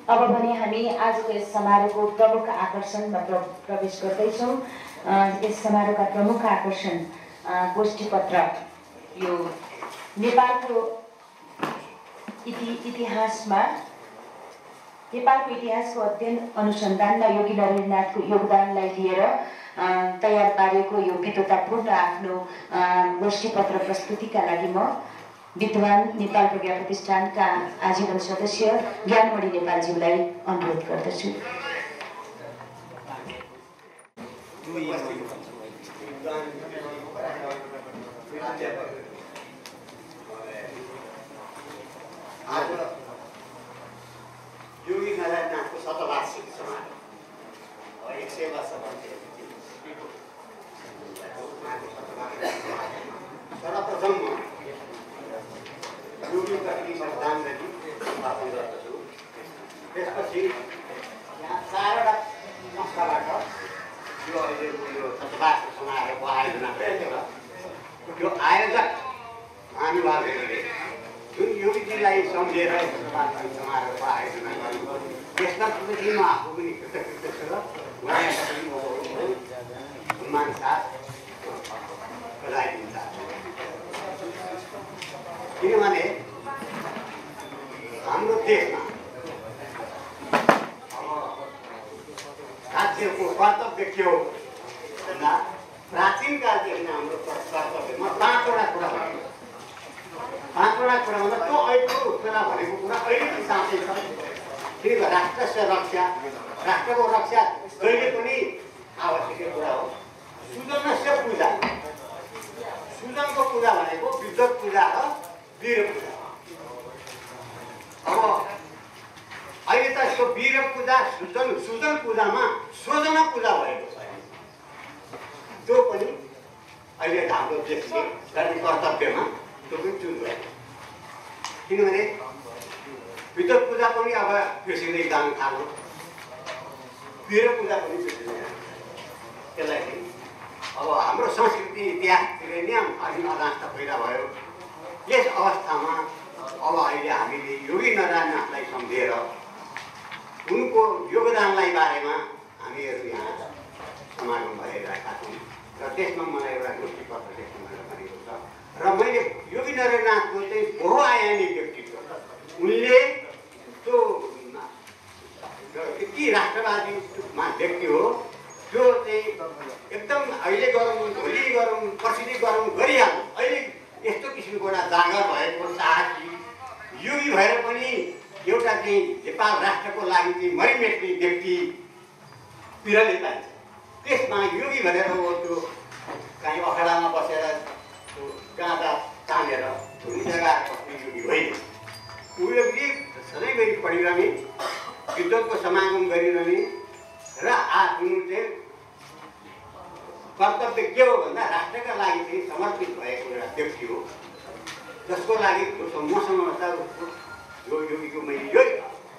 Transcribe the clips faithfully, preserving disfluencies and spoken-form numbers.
अब भने हामी आजको यस समारोहको प्रमुख आकर्षणमा प्र प्रवेश गर्दैछौँ। यस समारोहका प्रमुख आकर्षण गोष्ठीपत्र यो नेपालको इति इतिहासमा नेपालको इतिहासको अध्ययन अनुसन्धानमा योगी नरेन्द्रनाथको योगदानलाई लिएर तयार पारेको यो विद्वतापूर्ण आफ्नो गोष्ठीपत्र प्रस्तुतिका लागि म विद्वान नेपाल प्रज्ञा प्रतिष्ठानका आजीवन सदस्य ज्ञानमणि नेपालज्यूलाई अनुरोध गर्दछु। आज योगी नारायणनाथको शतवार्षिक समारोह एक सय वर्ष सर्वप्रथम योगीप्रति श्रद्धाञ्जली अर्पण गर्दछु। त्यसपछि यहाँ चारवटा संस्थाबाट यो अहिलेको यो शतवार्षिक समारोहको आयोजना गरेको छ। यो आयोजक महानुभावहरूले जुन योगीजीलाई सम्झेर शतवार्षिक समारोहको आयोजना गर्नुभयो त्यसमा पनि म आफू पनि कृतज्ञ छु र उहाँलाई सम्मान साथ बधाई दिन चाहन्छु। किनभने हाम्रो देशमा अब राज्यको कर्तव्य के हो भन्दा प्राचीन कालदेखि हाम्रो कर्तव्य म पाँचवटा कुरा भन्छु। पाँचवटा कुरा भन्दा त्यो अहिलेको कुरा भनेको कुरा अहिले पनि साँच्चै छ। किनभने राष्ट्रस्य रक्षा राष्ट्रको रक्षा कहिले पनि आवश्यक कुरा हो। सुजनस्य पूजा सुजनको पूजा भनेको विद्वत पूजा र वीर पूजा। अब अहिले त यसको वीर पूजा सुजन सुजन पूजामा स्वजन पूजा भएको छ। त्यो पनि अहिले हाम्रो देशले गर्ने कर्तव्यमा त्यो पनि चुन भयो। किनभने विद्वत पूजा पनि अब बिर्सिँदै जान थाल्यो, वीर पूजा पनि बिर्सिँदै जान्छ। त्यसलाई अब हाम्रो संस्कृति इतिहासतिर नै अलि अनास्था पैदा भयो। यस अवस्थामा अब अहिले हामीले योगी नारायणनाथलाई सम्झेर उनको योगदानलाई बारेमा हामीहरू यहाँ समागम भइरहेका छौँ र त्यसमा मलाई एउटा गोष्ठीपत्र लेख्नु भनेको छ। र मैले योगी नारायणनाथको चाहिँ बहुआयामी व्यक्तित्व, उनले त्यो यति राष्ट्रवादी व्यक्ति हो जो चाहिँ एकदम अहिले गरौँ भोलि गरौँ पर्सिदेखि गरौँ गरिहाल्नु। अहिले यस्तो किसिमको एउटा जागर भएको साहसी योगी भएर पनि एउटा चाहिँ नेपाल राष्ट्रको लागि चाहिँ मरिमेट्ने व्यक्ति बिरलै पाइन्छ। त्यसमा योगी भनेर हो त्यो कहीँ अखडामा बसेर गाँदा तानेर धुनी जगाएर बस्ने योगी होइन। ऊ योगी सधैँभरि पढिरहने, विद्वतको समागम गरिरहने र आफ्नो चाहिँ कर्तव्य के हो भन्दा राष्ट्रका लागि चाहिँ समर्पित भएको एउटा व्यक्ति हो, जसको लागि मसँग छ उसको यो योगीको मैले यही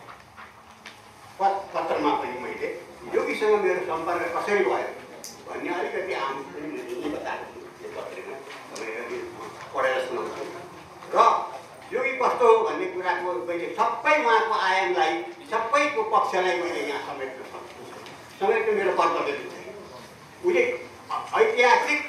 पत्रमा पनि मैले योगीसँग मेरो सम्पर्क कसरी भयो भन्ने अलिकति आम पनि मैले बताएको छु। यो पत्रमा तपाईँले पढेर सुनाउँछु। र योगी कस्तो हो भन्ने कुराको मैले सबै उहाँको आयामलाई सबैको पक्षलाई मैले यहाँ समेट्न सक्छु। समेट्नु मेरो कर्तव्य छैन। उसले ऐतिहासिक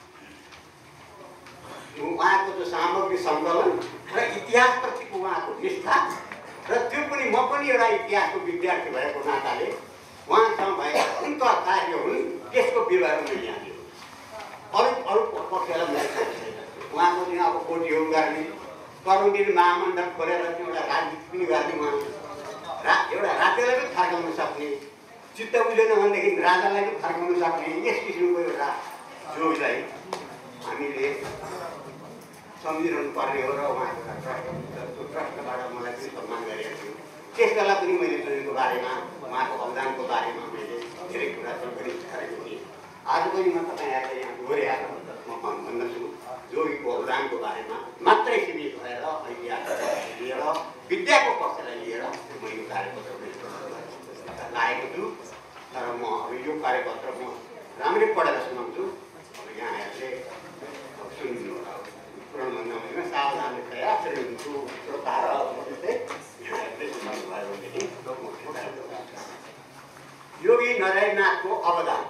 उहाँको त्यो सामग्री सङ्कलन र इतिहासप्रतिको उहाँको निष्ठा र त्यो पनि म पनि एउटा इतिहासको विद्यार्थी भएको नाताले उहाँसँग भएका कुन त कार्य हुन् त्यसको विवरण मैले यहाँ दिएको। अरू अरू पक्षलाई मैले उहाँको चाहिँ अब कोटियोग गर्ने, करोड दिन महामण्डल खोलेर एउटा राजनीति पनि गर्ने, उहाँ रा एउटा राज्यलाई पनि फर्काउन सक्ने, चित्त बुझेन भनेदेखि राजालाई पनि फर्काउन सक्ने यस किसिमको एउटा जोगलाई हामीले सम्झिरहनु पर्ने हो। र उहाँको ट्रस्ट ट्रस्टबाट मलाई पनि सम्मान गरेको छु। त्यस बेला पनि मैले जोगीको बारेमा उहाँको अवदानको बारेमा मैले धेरै कुरा गरेको थिएँ। आज पनि म तपाईँहरूलाई यहाँ दोहोऱ्याएर म भन्दछु जोगीको अवदानको बारेमा मात्रै सीमित भएर ऐतिहासिक लिएर विद्याको पक्षलाई लिएर म यो कार्यपत्र लागेको छु। तर म अब यो कार्यपत्र म राम्रै पढेर सुनाउँछु। अब यहाँहरूले सुनिदिनु होला। पुरानो भन्दा सावधान तयार श्रोताहरू यहाँहरूले सुनाउनु भयो भनेदेखि योगी नारायणनाथको अवदान।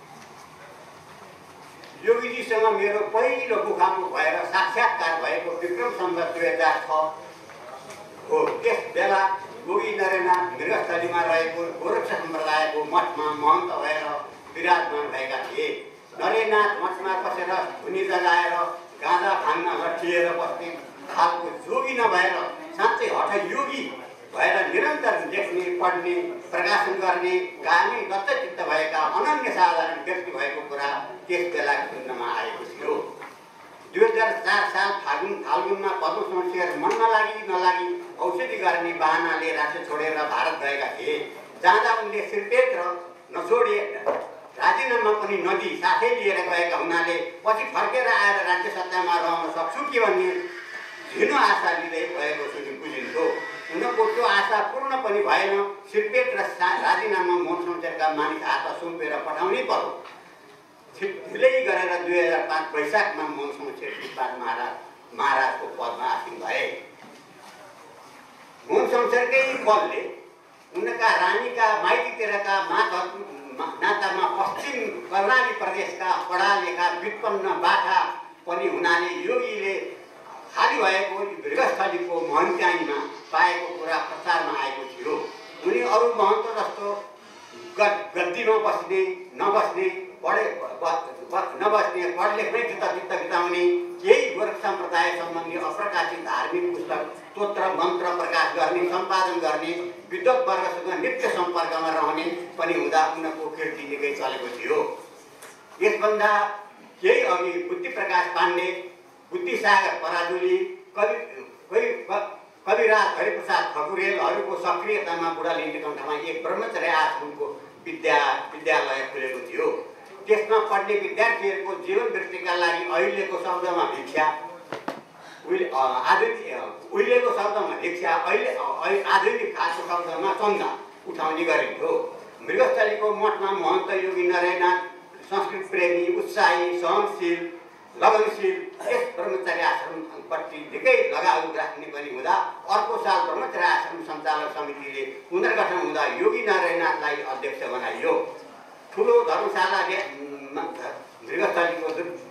योगीजीसँग मेरो पहिलो मुखामुख भएर साक्षात्कार भएको विक्रम सम्वत दुई हजार छ हो। त्यस बेला योगी नारायणनाथ मृगस्थलीमा रहेको गोरक्ष सम्प्रदायको मठमा महन्त भएर विराजमान भएका थिए। नारायणनाथ मठमा बसेर धुनी जगाएर गाँजा भाङ्न लट्ठिएर बस्ने खालको जोगी नभएर साँच्चै हठ योगी भएर निरन्तर लेख्ने, पढ्ने, प्रकाशन गर्ने, गाने दत्तचित्त भएका अनन्य साधारण व्यक्ति भएको कुरा त्यस बेला सुन्नमा आएको थियो। दुई हजार चार साल फागुन फाल्गुनमा पद्म शमशेर मन नलागी नलागी औषधि गर्ने बाहनाले राज्य छोडेर भारत गएका थिए। जाँदा उनले श्रीपेत्र नछोडे राजीनामा पनि नदी साथै लिएर गएका हुनाले पछि फर्केर आएर राज्य सत्तामा रहन सक्छु कि भन्ने झिनो आशा लिँदै भएको सुनि बुझिन्थ्यो। उनको त्यो आशा पूर्ण पनि भएन। श्रीपेत्र राजीनामा मोहन शमशेरका मानिस हात सुम्पेर पठाउनै पर्यो। ढिलै गरेर दुई हजार पाँच वैशाखमा मोहन शमशेर श्रीपाद महाराज महाराजको पदमा आसीन भए। मोहन शमशेरकै बलले उनका रानीका माइतीतिरका मातहरु नातामा पश्चिम कर्णाली प्रदेशका पढालेखा व्युत्पन्न बाठा पनि हुनाले योगीले खाली भएको मृगस्थलीको महन्त्याइमा पाएको कुरा प्रचारमा आएको थियो। उनी अरू महन्त जस्तो गद्दीमा बस्ने नबस्ने पढे नबस्ने पढ लेख्नै चित्त चित्त बिताउने केही गोरख सम्प्रदाय सम्बन्धी अप्रकाशित धार्मिक पुस्तक स्तोत्र मन्त्र प्रकाश गर्ने, सम्पादन गर्ने, विद्वत वर्गसँग नित्य सम्पर्कमा रहने पनि हुँदा उनको कीर्ति निकै चलेको थियो। यसभन्दा केही अघि बुद्धि प्रकाश पाण्डे, बुद्धिसागर पराजुली, कवि कविराज हरिप्रसाद खकुरेलहरूको सक्रियतामा बुढा लिण्डकण्ठमा एक ब्रह्मचर्य आश्रमको विद्या विद्यालय खुलेको थियो। त्यसमा पढ्ने विद्यार्थीहरूको जीवन वृत्तिका लागि अहिलेको शब्दमा भिक्षा आधुनिक उहिलेको शब्दमा भिक्षा अहिले आधुनिक खासको शब्दमा चन्दा उठाउने गरिन्थ्यो। मृगस्थलीको मठमा महन्त योगी नारायणनाथ संस्कृत प्रेमी, उत्साही, सहनशील, लगनशील यस ब्रह्मचर्य आश्रमपट्टि निकै लगाउ राख्ने पनि हुँदा अर्को साल ब्रह्मचर्य आश्रम सञ्चालक समितिले पुनर्गठन हुँदा योगी नारायणनाथलाई अध्यक्ष बनाइयो। ठुलो धर्मशाला मृगस्थलीको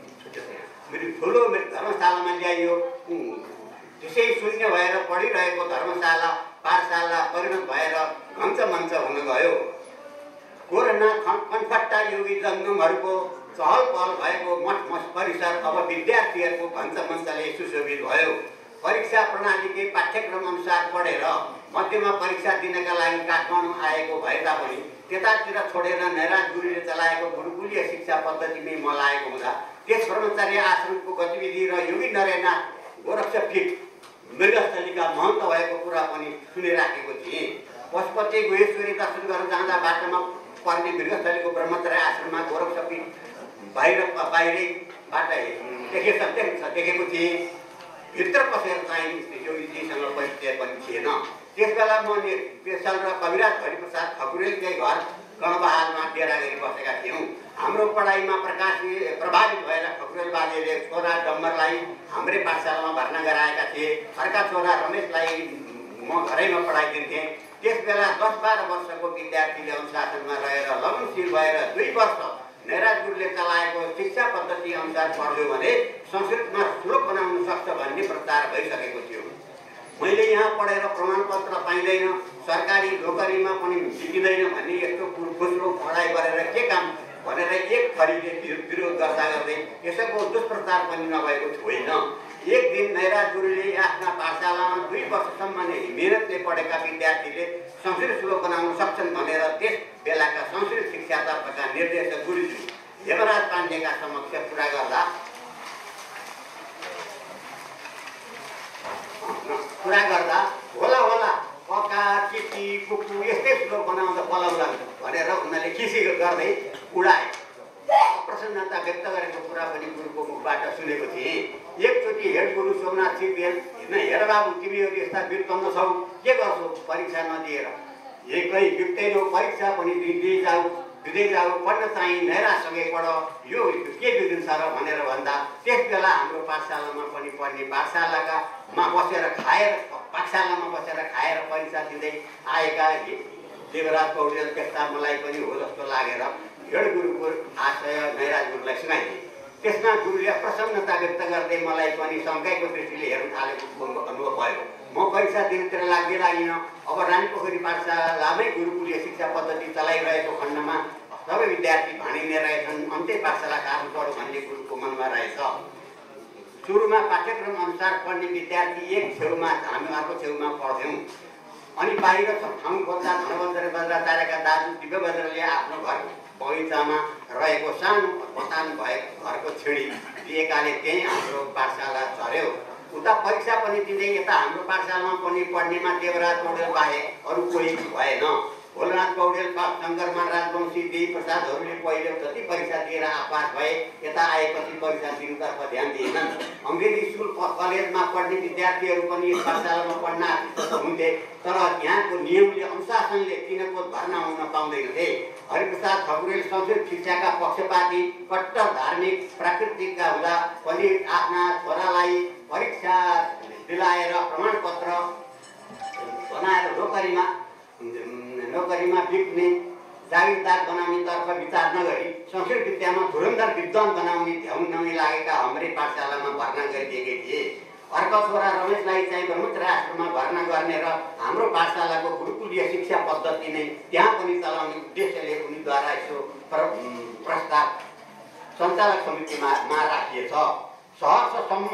ठुलो धर्मशालामा ल्याइयो। त्यसै शून्य भएर पढिरहेको धर्मशाला पाठशाला परिणत भएर मञ्च मञ्च हुन गयो। कोरोना कन्फट्टा योगी जङ्गमहरूको चहल पहल भएको मठ परिसर अब विद्यार्थीहरूको मञ्च मञ्चले सुशोभित भयो। परीक्षा प्रणालीकै पाठ्यक्रम अनुसार पढेर मध्यमा परीक्षा दिनका लागि काठमाडौँ आएको भए तापनि त्यतातिर छोडेर नयराज गुरुले चलाएको गुरुकुलीय शिक्षा पद्धतिमै मलाएको हुँदा त्यस ब्रह्मचर्य आश्रमको गतिविधि र योगी नारायणनाथ गोरक्षपीठ मृगस्थलीका महन्त भएको कुरा पनि सुनिराखेको थिएँ। पशुपति गुहेश्वरी दर्शन गर्न जाँदा बाटोमा पर्ने मृगस्थलीको ब्रह्मचर्य आश्रममा गोरक्षपीठ बाहिर बाहिरैबाट देखेको देखेको थिएँ। भित्र पसेर चाहिँ योगीजीसँग परिचय पनि थिएन। त्यसबेला म पेशल र कविराज हरिप्रसाद खकुरेलकै घर गणबहालमा डेरा गरी बसेका थियौँ। हाम्रो पढाइमा प्रकाश प्रभावित भएर खकुरेल बाजेले छोरा डम्बरलाई हाम्रै पाठशालामा भर्ना गराएका थिए। अर्का छोरा रमेशलाई म घरैमा पढाइदिन्थेँ। त्यसबेला दस बाह्र वर्षको विद्यार्थीले अनुशासनमा रहेर लगनशील भएर दुई वर्ष नयराज गुरुले चलाएको शिक्षा पद्धति अनुसार पढ्यो भने संस्कृतमा श्लोक बनाउन सक्छ भन्ने प्रचार भइसकेको थियो। मैले यहाँ पढेर प्रमाणपत्र पाइँदैन, सरकारी नोकरीमा पनि सिकिँदैन भन्ने यस्तो खुसरो पढाइ गरेर के काम भनेर एक थरीले विरोध गर्दा गर्दै यसको दुष्प्रचार पनि नभएको होइन। एक दिन नयराज गुरुले आफ्ना पाठशालामा दुई वर्षसम्म नै मेहनतले पढेका विद्यार्थीले संस्कृत श्लोक बनाउन सक्छन् भनेर त्यस बेलाका संस्कृत शिक्षातर्फका निर्देशक गुरुजी हेमराज पाण्डेका समक्ष कुरा गर्दा कुरा गर्दा होला होला पका चिटी कुकु यस्तै श्लोक बनाउँदा पलाउला भनेर उनीहरूले खिसी गर्दै उडाए। प्रसन्नता व्यक्त गरेको कुरा पनि गुरुको मुखबाट सुनेको थिएँ। एकचोटि हेड गुरु सोमनाथ सिंहदेव हिँड्न हेर बाबु तिमीहरू यस्ता व्युत्पन्न छौ, के गर्छौ परीक्षा नदिएर? एकै बित्दैनौ, परीक्षा पनि दिँदै जाऊ दिँदै जाऊ, पढ्न चाहिँ नयराजसँगै पढ, यो के बिग्रिन्छ र भनेर भन्दा त्यस बेला हाम्रो पाठशालामा पनि पढ्ने पाठशालाका मा बसेर खाएर पाठशालामा बसेर खाएर परीक्षा दिँदै आएका देवराज पौडेल त्यस्ता मलाई पनि हो जस्तो लागेर हिँड गुरुको आशय नैराज गुरुलाई सुनाइदिए। त्यसमा गुरुले प्रसन्नता व्यक्त गर्दै मलाई पनि शङ्काको दृष्टिले हेर्न थालेको अनुभव भयो। म परीक्षा दिनतिर लाग्दै लागिनँ। अब रानीपोखरी पाठशालामै गुरुकुलीय शिक्षा पद्धति चलाइरहेको खण्डमा सबै विद्यार्थी भाँडिने रहेछन्। अन्त्य पाठशाला काट्नु पर्यो भन्ने गुरुको मनमा रहेछ। सुरुमा पाठ्यक्रम अनुसार पढ्ने विद्यार्थी एक छेउमा हामी अर्को छेउमा पढ्थ्यौँ। अनि बाहिर ठाउँ खोज्दा धनबहादुर बज्राचार्यका दाजु दिव्य बज्रले आफ्नो घर बगैँचामा रहेको सानो बटान भएको घरको छिडी दिएकाले त्यहीँ हाम्रो पाठशाला चढ्यो। उता परीक्षा पनि दिँदै यता हाम्रो पाठशालामा पनि पढ्नेमा देवराज पौडेल बाहेक अरू कोही भएन। भोलनाथ पौडेल, शङ्करमान राजवंशी, देवी प्रसादहरूले पहिले जति परीक्षा दिएर आपास भए यता आएपछि परीक्षा दिनुतर्फ ध्यान दिएनन्। अङ्ग्रेजी स्कुल कलेजमा पढ्ने विद्यार्थीहरू पनि यस पाठशालामा पढ्न आकर्षित हुन्थे, तर यहाँको नियमले अनुशासनले तिनीहरूको भर्ना हुन पाउँदैनथे। हरिप्रसाद ठकुरेल संस्कृत शिक्षाका पक्षपाती कट्टर धार्मिक प्राकृतिकका हुँदा पनि आफ्ना छोरालाई परीक्षा दिलाएर प्रमाणपत्र बनाएर नोकरीमा नोकरीमा बिक्ने जागिरदार बनाउनेतर्फ विचार नगरी संस्कृत विद्यामा धुरन्धर विद्वान बनाउने ध्यान नमिलागेका हाम्रै पाठशालामा भर्ना गरिदिएकै थिए। अर्को छोरा रमेशलाई चाहिँ ब्रह्मचर्य आश्रममा भर्ना गर्ने र हाम्रो पाठशालाको गुरुकुलीय शिक्षा पद्धति नै त्यहाँ पनि चलाउने उद्देश्यले उनीद्वारा यसो प्रस्ताव सञ्चालक समितिमा राखिएछ। सहर्ष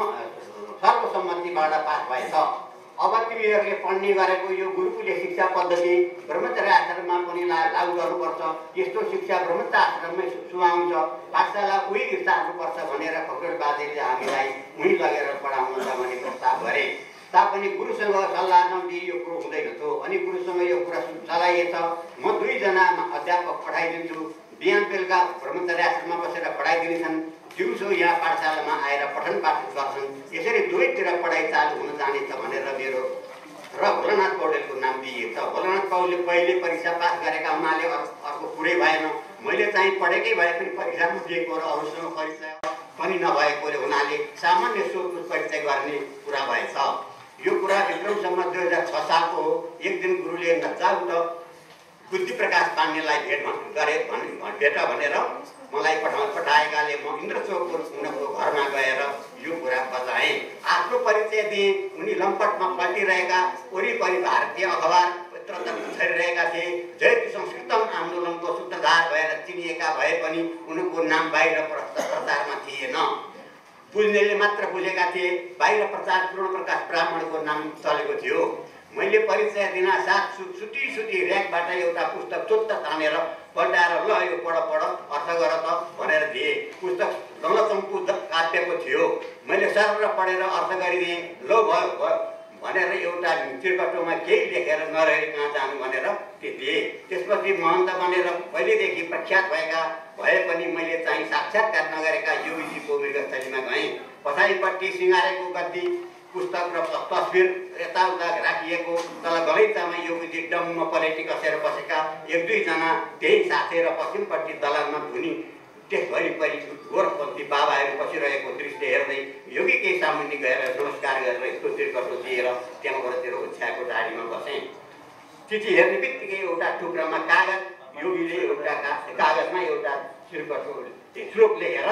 सर्वसम्मतिबाट पास भएछ। अब तिमीहरूले पढ्ने गरेको यो गुरुकुलीय शिक्षा पद्धति ब्रह्मचर्य आश्रममा पनि लागू गर्नुपर्छ। यस्तो शिक्षा ब्रह्मचर्य आश्रममै सुहाउँछ। पाठशाला उही स्थानुपर्छ भनेर खकुरेल बाजेले हामीलाई उहीँ लगेर पढाउनु छ भन्ने प्रस्ताव गरे तापनि गुरुसँग सल्लाह नदिई यो कुरो हुँदैन थियो। अनि गुरुसँग यो कुरा चलाइएछ। म दुईजना अध्यापक पठाइदिन्छु। बिहान बेलुका ब्रह्मचर्य आश्रममा बसेर पढाइदिनेछन्, दिउँसो यहाँ पाठशालामा आएर पठन पाठन गर्छन्। यसरी दुवैतिर पढाइ चालु हुन जानेछ भनेर मेरो र भोलानाथ पौडेलको नाम दिइएछ। भोलानाथ पौडेलले पहिले परीक्षा पास गरेका हुनाले अर्को कुरै भएन। मैले चाहिँ पढेकै भए पनि परीक्षा दिएको र अरूसँग परीक्षा पनि नभएकोले हुनाले सामान्य सोधपुछ परिचय गर्ने कुरा भएछ। यो कुरा विक्रमसम्म दुई हजार छ सालको हो। एक दिन गुरुले नचाउट बुद्धि प्रकाश पाण्डेलाई भेट गरे भेट भनेर मलाई पठा पठाएकाले म इन्द्रचोकको उनको घरमा गएर यो कुरा बताएँ। आफ्नो परिचय दिएँ। उनी लम्पटमा पल्टिरहेका वरिपरि भारतीय अखबार पत्र छरिरहेका थिए। जयति संस्कृतम आन्दोलनको सूत्रधार भएर चिनिएका भए पनि उनको नाम बाहिर प्रचारमा थिएन। बुझ्नेले मात्र बुझेका थिए। बाहिर प्रचार पूर्ण प्रकाश ब्राह्मणको नाम चलेको थियो। मैले परिचय दिन साथ सुटी सुटी ऱ्याकबाट एउटा पुस्तक चोत्त तानेर पल्टाएर ल यो पढ पढ अर्थ गर त भनेर दिएँ। पुस्तक गङ्गचम्पू काव्यको थियो। मैले सरर पढेर अर्थ गरिदिएँ। लो भयो भयो भनेर एउटा चिरकटोमा केही लेखेर नरहेर कहाँ जानु भनेर दिएँ। त्यसपछि महन्त बनेर पहिलेदेखि प्रख्यात भएका भए पनि मैले चाहिँ साक्षात्कार नगरेका योगीजीको मृगस्थलीमा गएँ। पछाडिपट्टि सिँगारेको गद्दी पुस्तक र तस्बिर यताउता राखिएको तल गलैँचामा योगीजी डम्म पलेटी कसेर बसेका एक दुईजना त्यही साथै र पश्चिमपट्टि दलानमा धुनी त्यस वरिपरि गोरखपन्थी बाबाहरू बसिरहेको दृश्य हेर्दै योगी केही सामुन्ने गएर नमस्कार गरेर यस्तो चिरकटो दिएर त्यहाँबाट तेरो ओछ्याएको डाँडीमा बसेँ। चिठी हेर्ने बित्तिकै एउटा टुक्रामा कागज योगीले एउटा कागजमा एउटा चिरकटो श्लोक लेखेर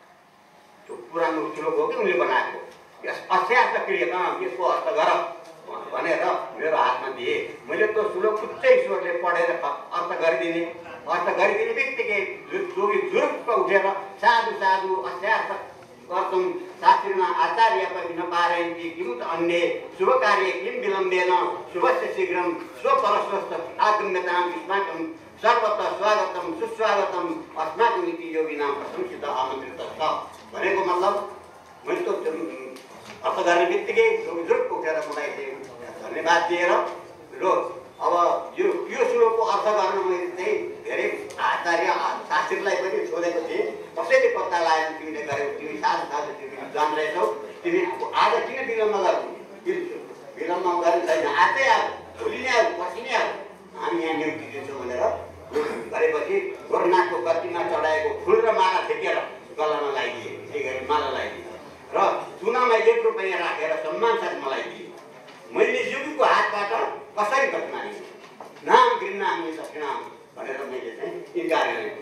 पुरानो श्लोक हो कि उनले बनाएको यस अश्यास क्रिया यसको अर्थ गर भनेर मेरो हातमा दिए। मैले त्यो श्लोक उच्च ईश्वरले पढेर अर्थ गरिदिने अर्थ गरिदिने बित्तिकै जोगी जुरुक्क उठेर साधु साधु अश्यास कर्तुम शास्त्रीमा आचार्य पनि नपारयन्ति किमुत अन्य शुभ कार्य किम विलम्बेन शुभस्य शीघ्रम स्वपरस्वस्थ आगम्यतां युष्माकं सर्वतः स्वागतम सुस्वागतम अस्माकं इति योगिनां प्रशंसित आमन्त्रित छ भनेको मतलब मैले त्यो अर्थ गर्ने बित्तिकै जुरुक्क उठेर मलाई धन्यवाद दिएर र अब यो यो श्लोकको अर्थ गर्न मैले चाहिँ धेरै आचार्य शास्त्रीलाई पनि सोधेको थिएँ। कसैले पत्ता लगाएन तिमीले गरेको तिमी साधु साधु तिमी जान रहेछौ तिमी आज किन विलम्ब गर्नु विलम्ब गर्ने छैन आजै आऊ भोलि नै आऊ पर्सि नै आऊ हामी यहाँ नियुक्ति दिन्छौँ भनेर गरेपछि गोरनाथको गतिमा चढाएको फुल र माला फेकेर गलामा लगाइदिए। त्यही गरी माला लगाइदिए र चुनामा एक रुपियाँ राखेर सम्मानसाथ मलाई दिए। मैले योगीको हातबाट कसरी घटना लिएँ नाम घृणा हामी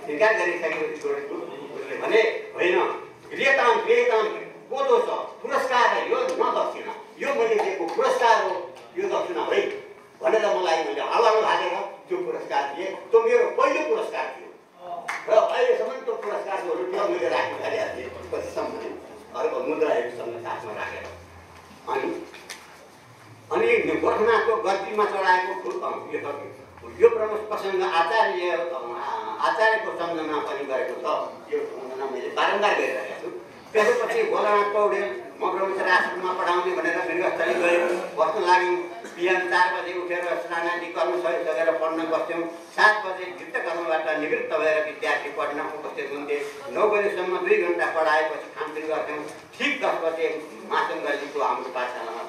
इन्कार गरिसकेपछि उसले भने होइन गृहताम गृहताम को दोष पुरस्कार यो न दक्षिणा यो मैले दिएको पुरस्कार हो यो दक्षिणा है भनेर मलाई मैले हल्लालो हालेर त्यो पुरस्कार दिएँ। त्यो मेरो पहिलो पुरस्कार थियो र अहिलेसम्म त्यो पुरस्कारको रुपियाँ मैले राख्नु थालेको थिएँ पछिसम्म अर्को मुद्राहरूसँग साथमा राखेर। अनि अनि गोर्खाको गद्दीमा चढाएको फुल यो प्रमुख प्रसङ्ग आचार्य आचार्यको सम्झना पनि गरेको छ। यो सम्झना मैले बारम्बार गरिरहेको छु। त्यसपछि गोलानाथ पौडेल म ब्रह्मचर्य आश्रममा पढाउने भनेर मृगस्थली गयो। बस्न लाग्यौँ। बिहान चार बजे उठेर स्नानादि कर्म सकेर पढ्न बस्थ्यौँ। सात बजे वृत्त कर्मबाट निवृत्त भएर विद्यार्थी पढ्न उपस्थित हुन्थे। नौ बजेसम्म दुई घन्टा पढाएपछि खानपिन गर्थ्यौँ। ठिक दस बजे मासन गल्लीको हाम्रो पाठशालामा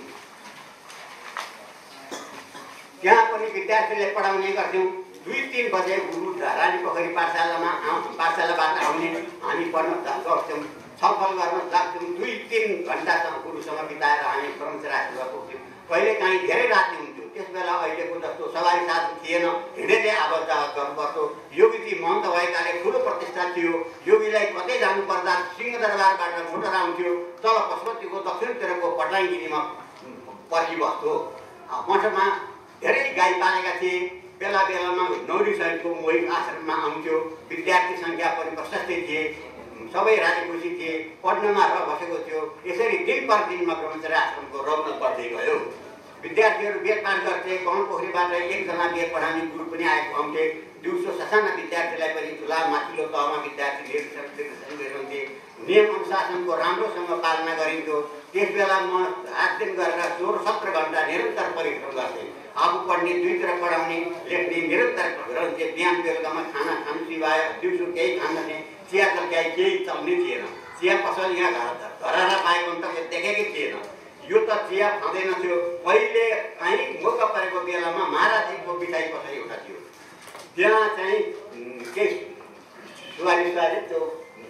त्यहाँ पनि विद्यार्थीलाई पढाउने गर्थ्यौँ। दुई तिन बजे गुरु रानी पोखरी पाठशालामा पाठशालाबाट आउने हामी पढ्न गर्थ्यौँ। छलफल गर्न लाग्थ्यौँ। दुई तिन घन्टासम्म गुरुसँग बिताएर हामी ब्रह्मचर्य आश्रममा पुग्थ्यौँ। कहिले काहीँ धेरै राति हुन्थ्यो। त्यस बेला अहिलेको जस्तो सवारी साधन थिएन। हिँडेरै आवाज जावत गर्नुपर्थ्यो। योगीजी महन्त भएकाले ठुलो प्रतिष्ठा थियो। योगीलाई कतै जानु पर्दा सिंहदरबारबाट मोटर आउँथ्यो। तल पशुपतिको दक्षिणतिरको पटलाइगिरीमा पर्खिबस्थ्यो। मठमा धेरै गाई पालेका थिए। बेला बेलामा नौरी सहितको मोही आश्रममा आउँथ्यो। विद्यार्थी सङ्ख्या पनि प्रशस्तै थिए। सबै राजी खुसी थिए। पढ्नमा र बसेको थियो। यसरी दिन प्रतिदिनमा ब्रह्मचर्य आश्रमको रौनक बढ्दै गयो। विद्यार्थीहरू वेद पाठ गर्थे। गौरपोखरीबाट एकजना वेद पढाउने गुरु पनि आएको आउँथे। दिउँसो ससाना विद्यार्थीलाई पनि ठुला माथिल्लो तहमा विद्यार्थी निर्देशन गरिरहन्थे। नियम अनुशासनको राम्रोसँग पालना गरिन्थ्यो। त्यस बेला म आठ दिन गरेर सोह्र सत्र घन्टा निरन्तर परिश्रम गर्थेँ। आफू पढ्ने दुईतिर पढाउने लेख्ने निरन्तर रहन्थे। बिहान बेलुकामा खाना खानु सिवाय दिउँसो केही खान्थे। चिया तरकारी केही चल्ने थिएन। चिया पसल यहाँ घर घररा पाएको त देखेकै थिएन। यो त चिया खाँदैन थियो। पहिले काहीँ मौका परेको बेलामा महाराजीको मिठाई पसल एउटा थियो। त्यहाँ चाहिँ केही सुवारी सुवारी त्यो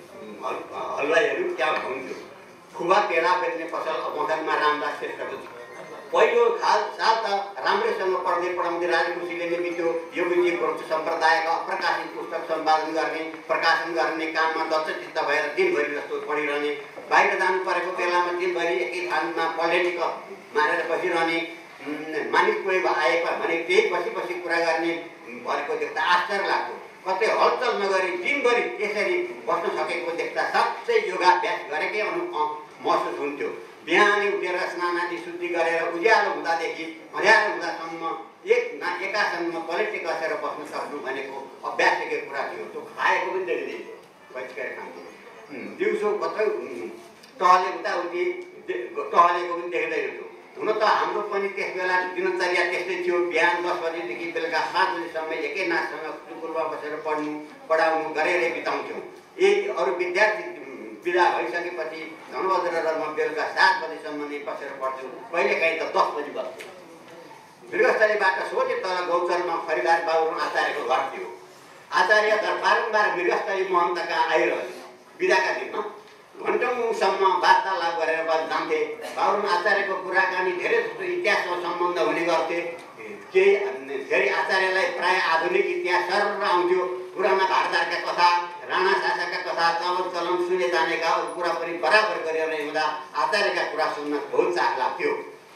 हलवाईहरू त्यहाँ हुन्थ्यो। खुवा पेडा बेच्ने पसल मदनमा रामदास श्रेष्ठको थियो। पहिलो खाल साल त राम्रैसँग पढ्दै पढाउँदै राजी खुसीले नै बित्यो। योगीजी ग्रन्थ सम्प्रदायका अप्रकाशित पुस्तक सम्पादन गर्ने प्रकाशन गर्ने काममा दत्तचित्त भएर दिनभरि जस्तो पढिरहने। बाहिर जानु परेको बेलामा दिनभरि एकै थानमा पढेनिक मारेर बसिरहने। मानिस कोही आए भने त्यही बसी बसी कुरा गर्ने भएको देख्दा आश्चर्य लाग्थ्यो। कतै हलचल नगरी दिनभरि यसरी बस्न सकेको देख्दा साँच्चै योगाभ्यास गरेकै अनु महसुस हुन्थ्यो। बिहानै उठेर स्नानादि शुद्धि गरेर उज्यालो हुँदादेखि अँध्यारो हुँदासम्म एक ना एकासनमा पलेटी कसेर बस्न सक्नु भनेको अभ्यासकै कुरा थियो। त्यो खाएको पनि देखिँदैन बचिएर खान्थ्यो। दिउँसो कतै टहले उताउति टहलेको पनि देख्दैन थियो। हुन त हाम्रो पनि त्यस बेला दिनचर्या त्यस्तै थियो। बिहान दस बजीदेखि बेलुका सात बजीसम्म एकै नाचसँग सुकुलमा बसेर पढ्नु पढाउनु गरेरै बिताउँथ्यौँ। यही अरू विद्यार्थी बिदा भइसकेपछि धनबहादुर र म बेलुका सात बजीसम्म नै बसेर पढ्थ्यौँ। कहिलेकाहीँ त दस बजी बस्थ्यौँ। मृगस्थलीबाट सोझै तल गौचरमा फरिदार बाबु आचार्यको घर थियो। आचार्य बारम्बार मृगस्थली महन्तका आइरहन्थे। बिदाका दिनमा घन्टौँसम्म वार्तालाप गरेर जान्थे। बाबु आचार्यको कुराकानी धेरै जस्तो इतिहाससँग सम्बन्ध हुने गर्थे। केही धेरै आचार्यलाई प्राय आधुनिक इतिहास सरर आउँथ्यो। पुराना भारतका कथा राणा शासकका कथा चलन चलन सुने जानेका अरू कुरा पनि बराबर गरिरहने हुँदा आचार्यका कुरा सुन्न बहुत चाख लाग्थ्यो।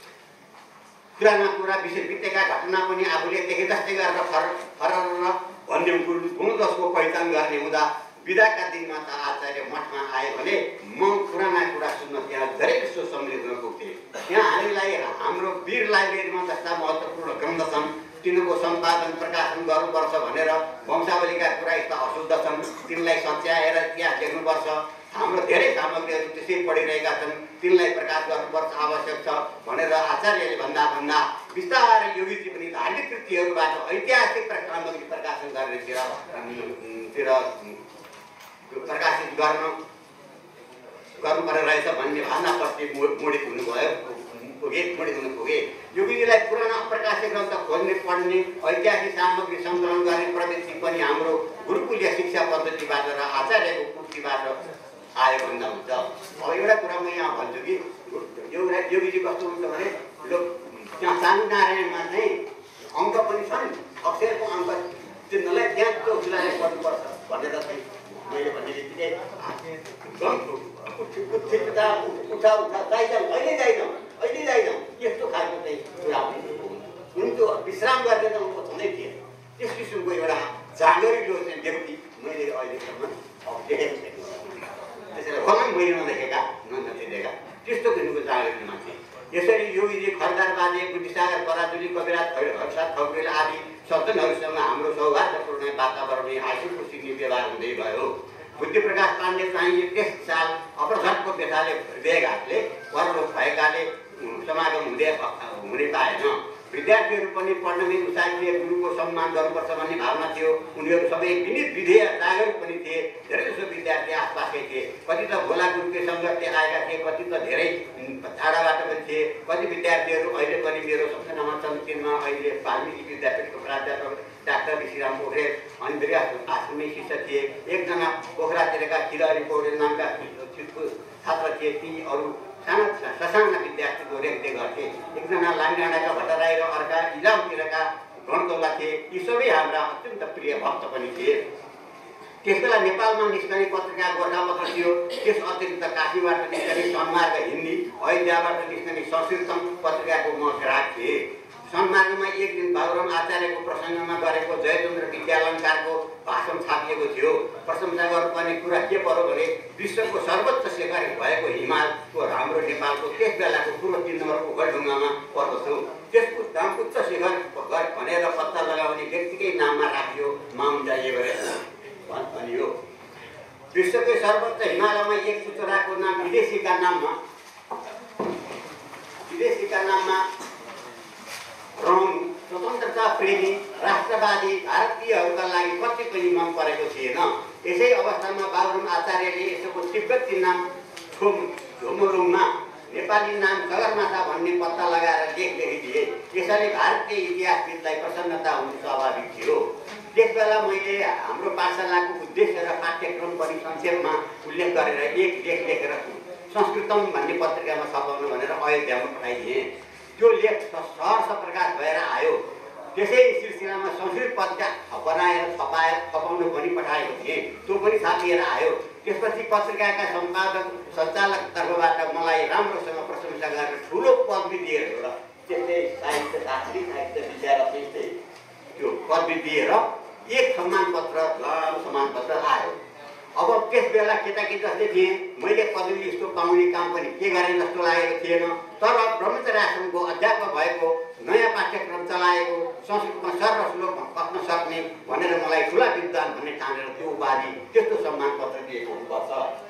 पुराना कुरा विषय बितेका घटना पनि आफूले देखे जस्तै गरेर फर फरर भन्ने गुणदोषको पहिचान गर्ने हुँदा बिदाका दिनमा त आचार्य मठमा आए भने म पुराना कुरा सुन्न त्यहाँ धेरै जस्तो सम्मिलित हुन पुग्थेँ। त्यहाँ हामीलाई हाम्रो वीर लाइब्रेरीमा जस्ता महत्त्वपूर्ण ग्रन्थ छन् तिनीहरूको सम्पादन प्रकाशन गर्नुपर्छ भनेर वंशावलीका कुरा यस्ता अशुद्ध छन् तिनलाई सच्याएर इतिहास लेख्नुपर्छ। हाम्रो धेरै सामग्रीहरू त्यसै पढिरहेका छन् तिनलाई प्रकाश गर्नुपर्छ आवश्यक छ भनेर आचार्यले भन्दा भन्दा बिस्तारै योगीजी पनि धार्मिक कृतिहरूबाट ऐतिहासिक सामग्री प्रकाशन गर्नेतिर तिर प्रकाशित गर्न गर्नुपर्ने रहेछ भन्ने भावनाप्रति मोडित हुनुभयो पुगे मोडित हुनु पुगे। योगीजीलाई पुराना अप्रकाशित ग्रन्थ खोज्ने पढ्ने ऐतिहासिक सामग्री सङ्कलन गर्ने प्रवृत्ति पनि हाम्रो गुरुकुलीय शिक्षा पद्धतिबाट र आचार्यको पुस्तिबाट आयो भन्दा हुन्छ। अब एउटा कुरा म यहाँ भन्छु कि एउटा योगीजी कस्तो हुन्छ भने लोक त्यहाँ सानो नारायणमा चाहिँ अङ्क पनि छन् अक्षरको अङ्क तिनीहरूलाई त्यहाँ चौकीलाई गर्नुपर्छ भनेर चाहिँ मैले भन्ने बित्तिकै उठा उठा उठा जाइजाउँ अहिले जाइजाउँ अहिले जाइजाउँ यस्तो खालको चाहिँ कुरा उनको विश्राम गर्ने त उनको छँदै थिएन। त्यस किसिमको एउटा जाँगरिलो चाहिँ व्यक्ति मैले अहिलेसम्म देखेको छैन। त्यसैले भगवान् मैले नदेखेका नदेखेका त्यस्तो किसिमको जाँगरिलो मान्छे। यसरी योगीजी खरदार बाजे बुद्धिसागर पराजुली कविराज हर्षाद खौरेल आदि सज्जनहरूसँग हाम्रो सौहार्दपूर्ण वातावरण आँसु खुसी व्यवहार हुँदै गयो। बुद्धि प्रकाश पाण्डे चाहिँ त्यस साल अपराधको व्यथाले हृदयघातले परलोक भएकाले समागम हुँदै हुने पाएन। विद्यार्थीहरू पनि पढ्नमै उत्साहित थिए, गुरुको सम्मान गर्नुपर्छ भन्ने भावना थियो। उनीहरू सबै विनित विधेय जागरुक पनि थिए। धेरैजसो विद्यार्थी आसपासकै थिए। कति त भोला गुरुकै सङ्गतले आएका थिए, कति त धेरै टाढाबाट पनि थिए। कति विद्यार्थीहरू अहिले पनि मेरो सम्झनामा छन्। तिनमा अहिले वाल्मिकी विद्यापीठको प्राध्यापक डाक्टर ऋषिराम पोखरेल अनि धेरै आश्रमी शिष्य थिए। एकजना पोखरातिरका किरारी पौडेल नामका छात्र थिए। ती अरू साना ससाना विद्यार्थीको रेखदेख गर्थे। एकजना लाङडाँडाका भट्टराई र अर्का इलामतिरका गणतौला थिए। यी सबै हाम्रा अत्यन्त प्रिय भक्त पनि थिए। त्यसबेला नेपालमा निस्कने पत्रिका गोर्खापत्र थियो। त्यस अतिरिक्त काशीबाट निस्कने सन्मार्ग हिन्दी, अयोध्याबाट निस्कने संस्कृतम पत्रिकाको म ग्राहक थिएँ। सन्मार्गमा एक दिन बाबुराम आचार्यको प्रसङ्गमा गरेको जयचन्द्र विद्यालङ्कारको भाषण छापिएको थियो। प्रशंसा गर्नुपर्ने कुरा के पर्यो भने विश्वको सर्वोच्च शिखर भएको हिमालको हाम्रो नेपालको त्यस बेलाको पूर्व तीन नम्बरको गढढुङ्गामा पर्दथ्यो। त्यसको दाम उच्च शिखर भनेर पत्ता लगाउने व्यक्तिकै नाममा राखियो, माउन्ट एभरेस्ट भनियो। विश्वकै सर्वोच्च हिमालयमा एक चुचुराको नाम विदेशीका नाममा विदेशीका नाममा रहनु स्वतन्त्रता प्रेमी राष्ट्रवादी भारतीयहरूका लागि कति पनि मन परेको थिएन। यसै अवस्थामा बाबुराम आचार्यले यसको तिब्बती नाम छोम झोमोरुङमा नेपाली नाम सगरमाथा भन्ने पत्ता लगाएर लेख लेखिदिए। यसैले भारतीय इतिहासविदलाई प्रसन्नता हुनु स्वाभाविक थियो। त्यसबेला मैले हाम्रो पाठशालाको उद्देश्य र पाठ्यक्रम पनि संक्षेपमा उल्लेख गरेर एक लेख लेखेर संस्कृतम भन्ने पत्रिकामा छपाउनु भनेर अयोध्यामा पठाइदिएँ। त्यो लेख सहर्ष प्रकाश भएर आयो। त्यसै सिलसिलामा संस्कृत पत्रिका बनाएर छपाएर छपाउनु पनि पठाएको थिएँ। त्यो पनि छापिएर आयो। त्यसपछि पत्रिकाका सम्पादक सञ्चालक तर्फबाट मलाई राम्रोसँग प्रशंसा गरेर ठुलो पदवी दिएर एउटा त्यस्तै साहित्य शास्त्री साहित्य विषयमा त्यस्तै त्यो पदवी दिएर एक सम्मान पत्र लामो सम्मान पत्र आयो। अब त्यस बेला केटाकेटी जस्तै थिएँ। मैले पदवी यस्तो पाउने काम पनि के गरेँ जस्तो लागेको थिएन। तर ब्रह्मचर्य आश्रमको अध्यापक भएको, नयाँ पाठ्यक्रम चलाएको, संस्कृतमा सर र श्लोकमा पस्न सक्ने भनेर मलाई ठुला विद्वान भन्ने ठानेर त्यो उपाधि त्यस्तो सम्मान पत्र दिएको हुनुपर्छ।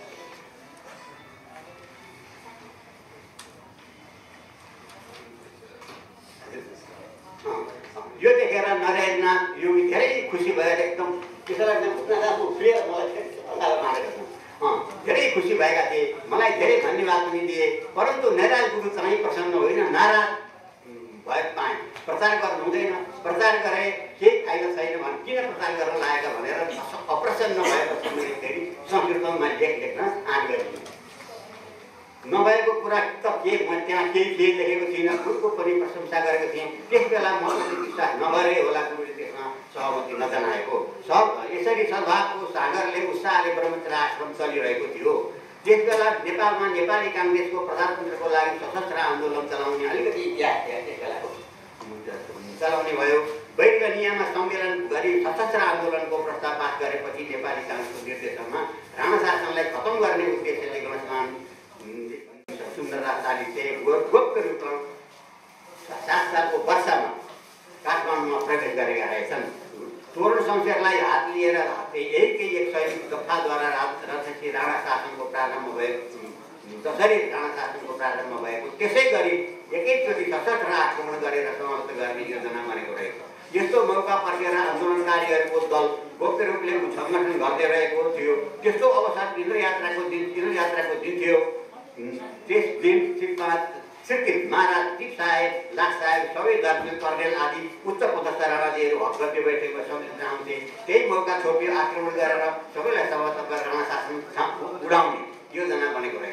यो देखेर नरेन्द्रनाथ योगी धेरै खुसी भएर एकदम त्यसैलाई उनीहरूको प्रिय मलाई अँगालो मारेको छ। धेरै खुसी भएका थिए। मलाई धेरै धन्यवाद पनि दिए। परन्तु नारायण गुरु चाहिँ प्रसन्न होइन, नाराज भए पाएँ। प्रचार गर्नु हुँदैन, प्रचार गरे केही फाइदा छैन भने किन प्रचार गर्न लागेका भनेर अप्रसन्न भएपछि मैले फेरि संस्कृतमा लेख लेख्न आँट गरेँ। नभएको कुरा त के म त्यहाँ केही केही लेखेको थिइनँ। गुरुको पनि प्रशंसा गरेको थिएँ। त्यस बेला म विश्वास नगरे होला गुरुले त्यसमा सहमति नजनाएको। सब यसरी सद्भावको सागरले उत्साहले ब्रह्मचर्य आश्रम चलिरहेको थियो। त्यसबेला नेपालमा नेपाली काङ्ग्रेसको प्रजातन्त्रको लागि सशस्त्र आन्दोलन चलाउने अलिकति इतिहास थियो। त्यस बेलाको चलाउने भयो। बैगनियामा सम्मेलन गरी सशस्त्र आन्दोलनको प्रस्ताव पास गरेपछि नेपाली काङ्ग्रेसको निर्देशनमा राणा शासनलाई खतम गर्ने उद्देश्यले गणस्मान सुन्दरदास चालिसले गोप्य रूपमा सात सालको वर्षमा काठमाडौँमा प्रवेश गरेका रहेछन्। तोरण शमशेरलाई हात लिएर यहीकै एक सैनिक दफाद्वारा राजनीति राणा शासनको प्रारम्भ भएको जसरी राणा शासनको प्रारम्भ भएको त्यसै गरी एकैचोटि सशस्त्र आक्रमण गरेर समाप्त गर्ने योजना बनेको रहेछ। यस्तो मौका पर्खेर आन्दोलनकारीहरूको दल गोप्य रूपले सङ्गठन गर्दै रहेको थियो। त्यस्तो अवसर तिम्रो यात्राको दिन तिम्रो यात्राको दिन थियो। त्यस दिन सिक्किम महाराज टिप साहेब, लाट साहेब, सबै दर्जन कर्णेल आदि उच्च पदस्थ राणाजीहरू हकगद्दी बैठकमा सम्मिलित आउँथे। त्यही मौका छोपी आक्रमण गरेर सबैलाई समाप्त गरेर राणा शासन उडाउने योजना बनेको रहेछ।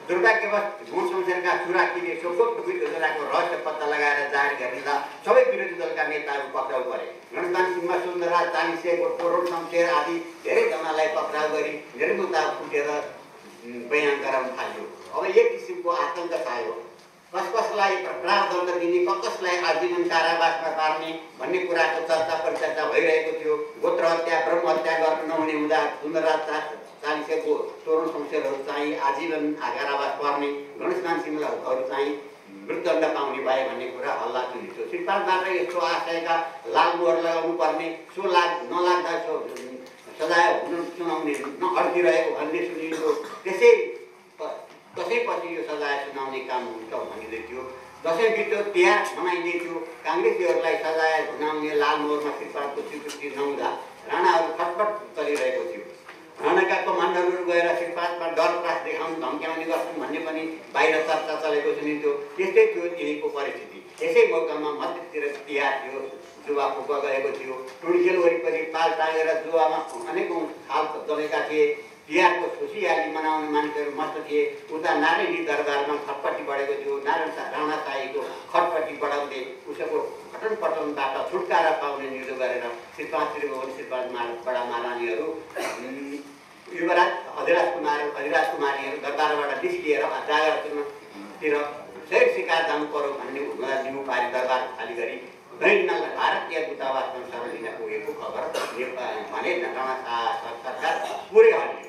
दुर्भाग्यवश मोहन शमशेरका चुरा किने सोफोक योजनाको रहस्य पत्ता लगाएर जारी गरिँदा सबै विरोधी दलका नेताहरू पक्राउ गरे। गणेशमान सिंह, सुन्दरराज चालिसे, कोरोड शमशेर आदि धेरैजनालाई पक्राउ गरी निर्मुद्दा फुटेर बयान गराउन थाल्यो। अब एक किसिमको आतङ्क छायो। कस कसलाई प्रारदण्ड दिने, कस कसलाई आजीवन कारावासमा पार्ने भन्ने कुराको चर्चा परिचर्चा भइरहेको थियो। गोत्र हत्या, ब्रह्म हत्या गर्न नहुने हुँदा सुन्दरराज चालिसेको तोरण शमशेरहरू चाहिँ आजीवन कारावास पर्ने, गणेशमान सिंहहरू चाहिँ मृत्युदण्ड पाउने भए भन्ने कुरा हल्ला चुलियो। श्रीपादबाट यस्तो आशयका लाल मोहर लगाउनु पर्ने, सो लाग नलाग्दा सो सजाय हुन सुनाउने नअड्किरहेको भन्ने सुनियो। त्यसै दसैँपछि यो सजाय सुनाउने काम हुन्छ भनिँदै थियो। दसैँ बित्यो, तिहार मनाइँदै थियो। काङ्ग्रेसीहरूलाई सजाय सुनाउने लाल मोहरमा श्रीपादको स्वीकृति नहुँदा राणाहरू खटपट चलिरहेको थियो। राणाका कमान्डरहरू गएर श्रीपादमा डर त्रास देखाउनु धम्क्याउने गर्छन् भन्ने पनि बाहिर चर्चा चलेको सुनिन्थ्यो। त्यस्तै थियो यहीँको परिस्थिति। यसै मौकामा मध्यतिर तिहार थियो, जुवा फुका गएको थियो। टुँडिखेल वरिपरि पाल टाँगेर जुवामा अनेकौँ खाल जमेका थिए। तिहारको खुसियाली मनाउने मानिसहरू मस्त थिए। उता नारायणी दरबारमा खटपटी बढेको थियो। नारायण राणा शाहीको खटपटी बढाउँदै उसको पटन पटनबाट छुटकारा पाउने निर्णय गरेर श्रीपाद श्रीभुवन श्रीपाद बडा महारानीहरू युवराज अधिराज कुमार अधिराज कुमारीहरू दरबारबाट निस्किएर जागरतिर सही सिकार जानु पर्यो भन्ने जिम्मु पारी दरबार खाली गरी गैरिनाल भारतीय दूतावासमा शरण लिन पुगेको खबर भने राणा सरकार पुरै हल्लियो।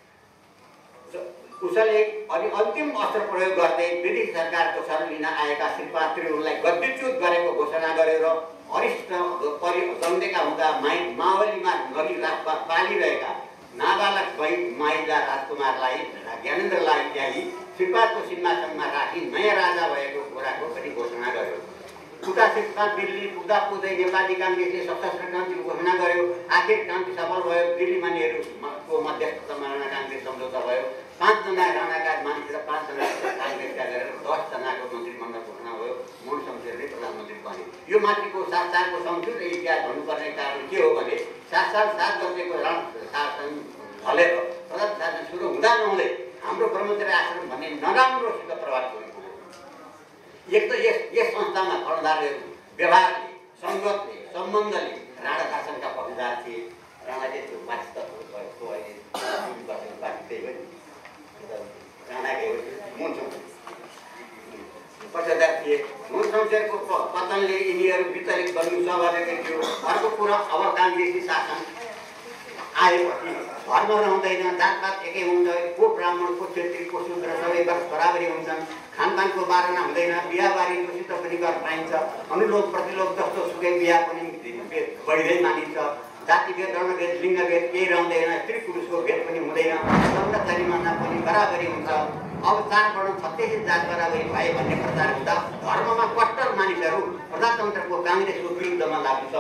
उसले अनि अन्तिम अस्त्र प्रयोग गर्दै ब्रिटिस सरकारको शरण लिन आएका श्रीपाद त्रिभुवनलाई गद्दीच्युत गरेको घोषणा गरेर अरिष्ट परि जन्मेका हुँदा माइ मावलीमा गरी पालिरहेका नाबालक भई माइला राजकुमारलाई ज्ञानेन्द्रलाई त्यागी श्रीपादको सिंहासनमा राखी नयाँ राजा भएको कुराको पनि घोषणा गर्यो। उता श्रीपाद दिल्ली पुग्दा पुग्दै नेपाली काङ्ग्रेसले सशस्त्र क्रान्तिको घोषणा गर्यो। आखिर क्रान्ति सफल भयो। दिल्लीमा नेहरूको मध्यस्थतामा राणा काङ्ग्रेस सम्झौता भयो। पाँचजना राणाका मानिस र पाँचजना काङ्ग्रेसका गरेर दसजनाको मन्त्रीमण्डल घोषणा भयो। मोहन शमशेरले प्रधानमन्त्री बने। यो माथिको सात सालको संक्षिप्त इतिहास भन्नुपर्ने कारण के हो भने सात साल सात गतेको रण शासन ढलेर प्रधान शासन सुरु हुँदा नहुँदै हाम्रो ब्रह्मचर्य आश्रम भन्ने नराम्रोसित प्रभावित हुने। एक त यस यस संस्थामा कर्णधारहरू व्यवहारले, सङ्गतले, सम्बन्धले राणा शासनका पक्षधार थिए। राणाले त्यो वास्तव भएको अहिले त्यही पनि राणाकै मोहन शमशेर पक्षधार थिए। मोहन शमशेरको पतनले यिनीहरू विचलित बन्नु स्वाभाविक थियो। अर्को कुरा, अब काङ्ग्रेसी शासन आएपछि धर्म रहँदैन, जातपात एकै हुन्छ। को ब्राह्मण, को क्षेत्री, को शूद्र सबै बराबरी हुन्छन्। खानपानको बारेमा हुँदैन। बिहाबारी दोषित पनि गर्न पाइन्छ। अनुलोप प्रतिलोप जस्तो सुकै बिहा पनि बढिँदै मानिन्छ। जातिभेद, वर्णभेद, लिङ्गभेद केही रहँदैन। स्त्री पुरुषको भेद पनि हुँदैन। कर्मचारीमा पनि बराबरी हुन्छ। अब चार वर्ण छत्तीस जात बराबरी भए भन्ने प्रचार हुँदा धर्ममा कट्टर मानिसहरू प्रजातन्त्रको काङ्ग्रेसको विरुद्धमा लाग्छ।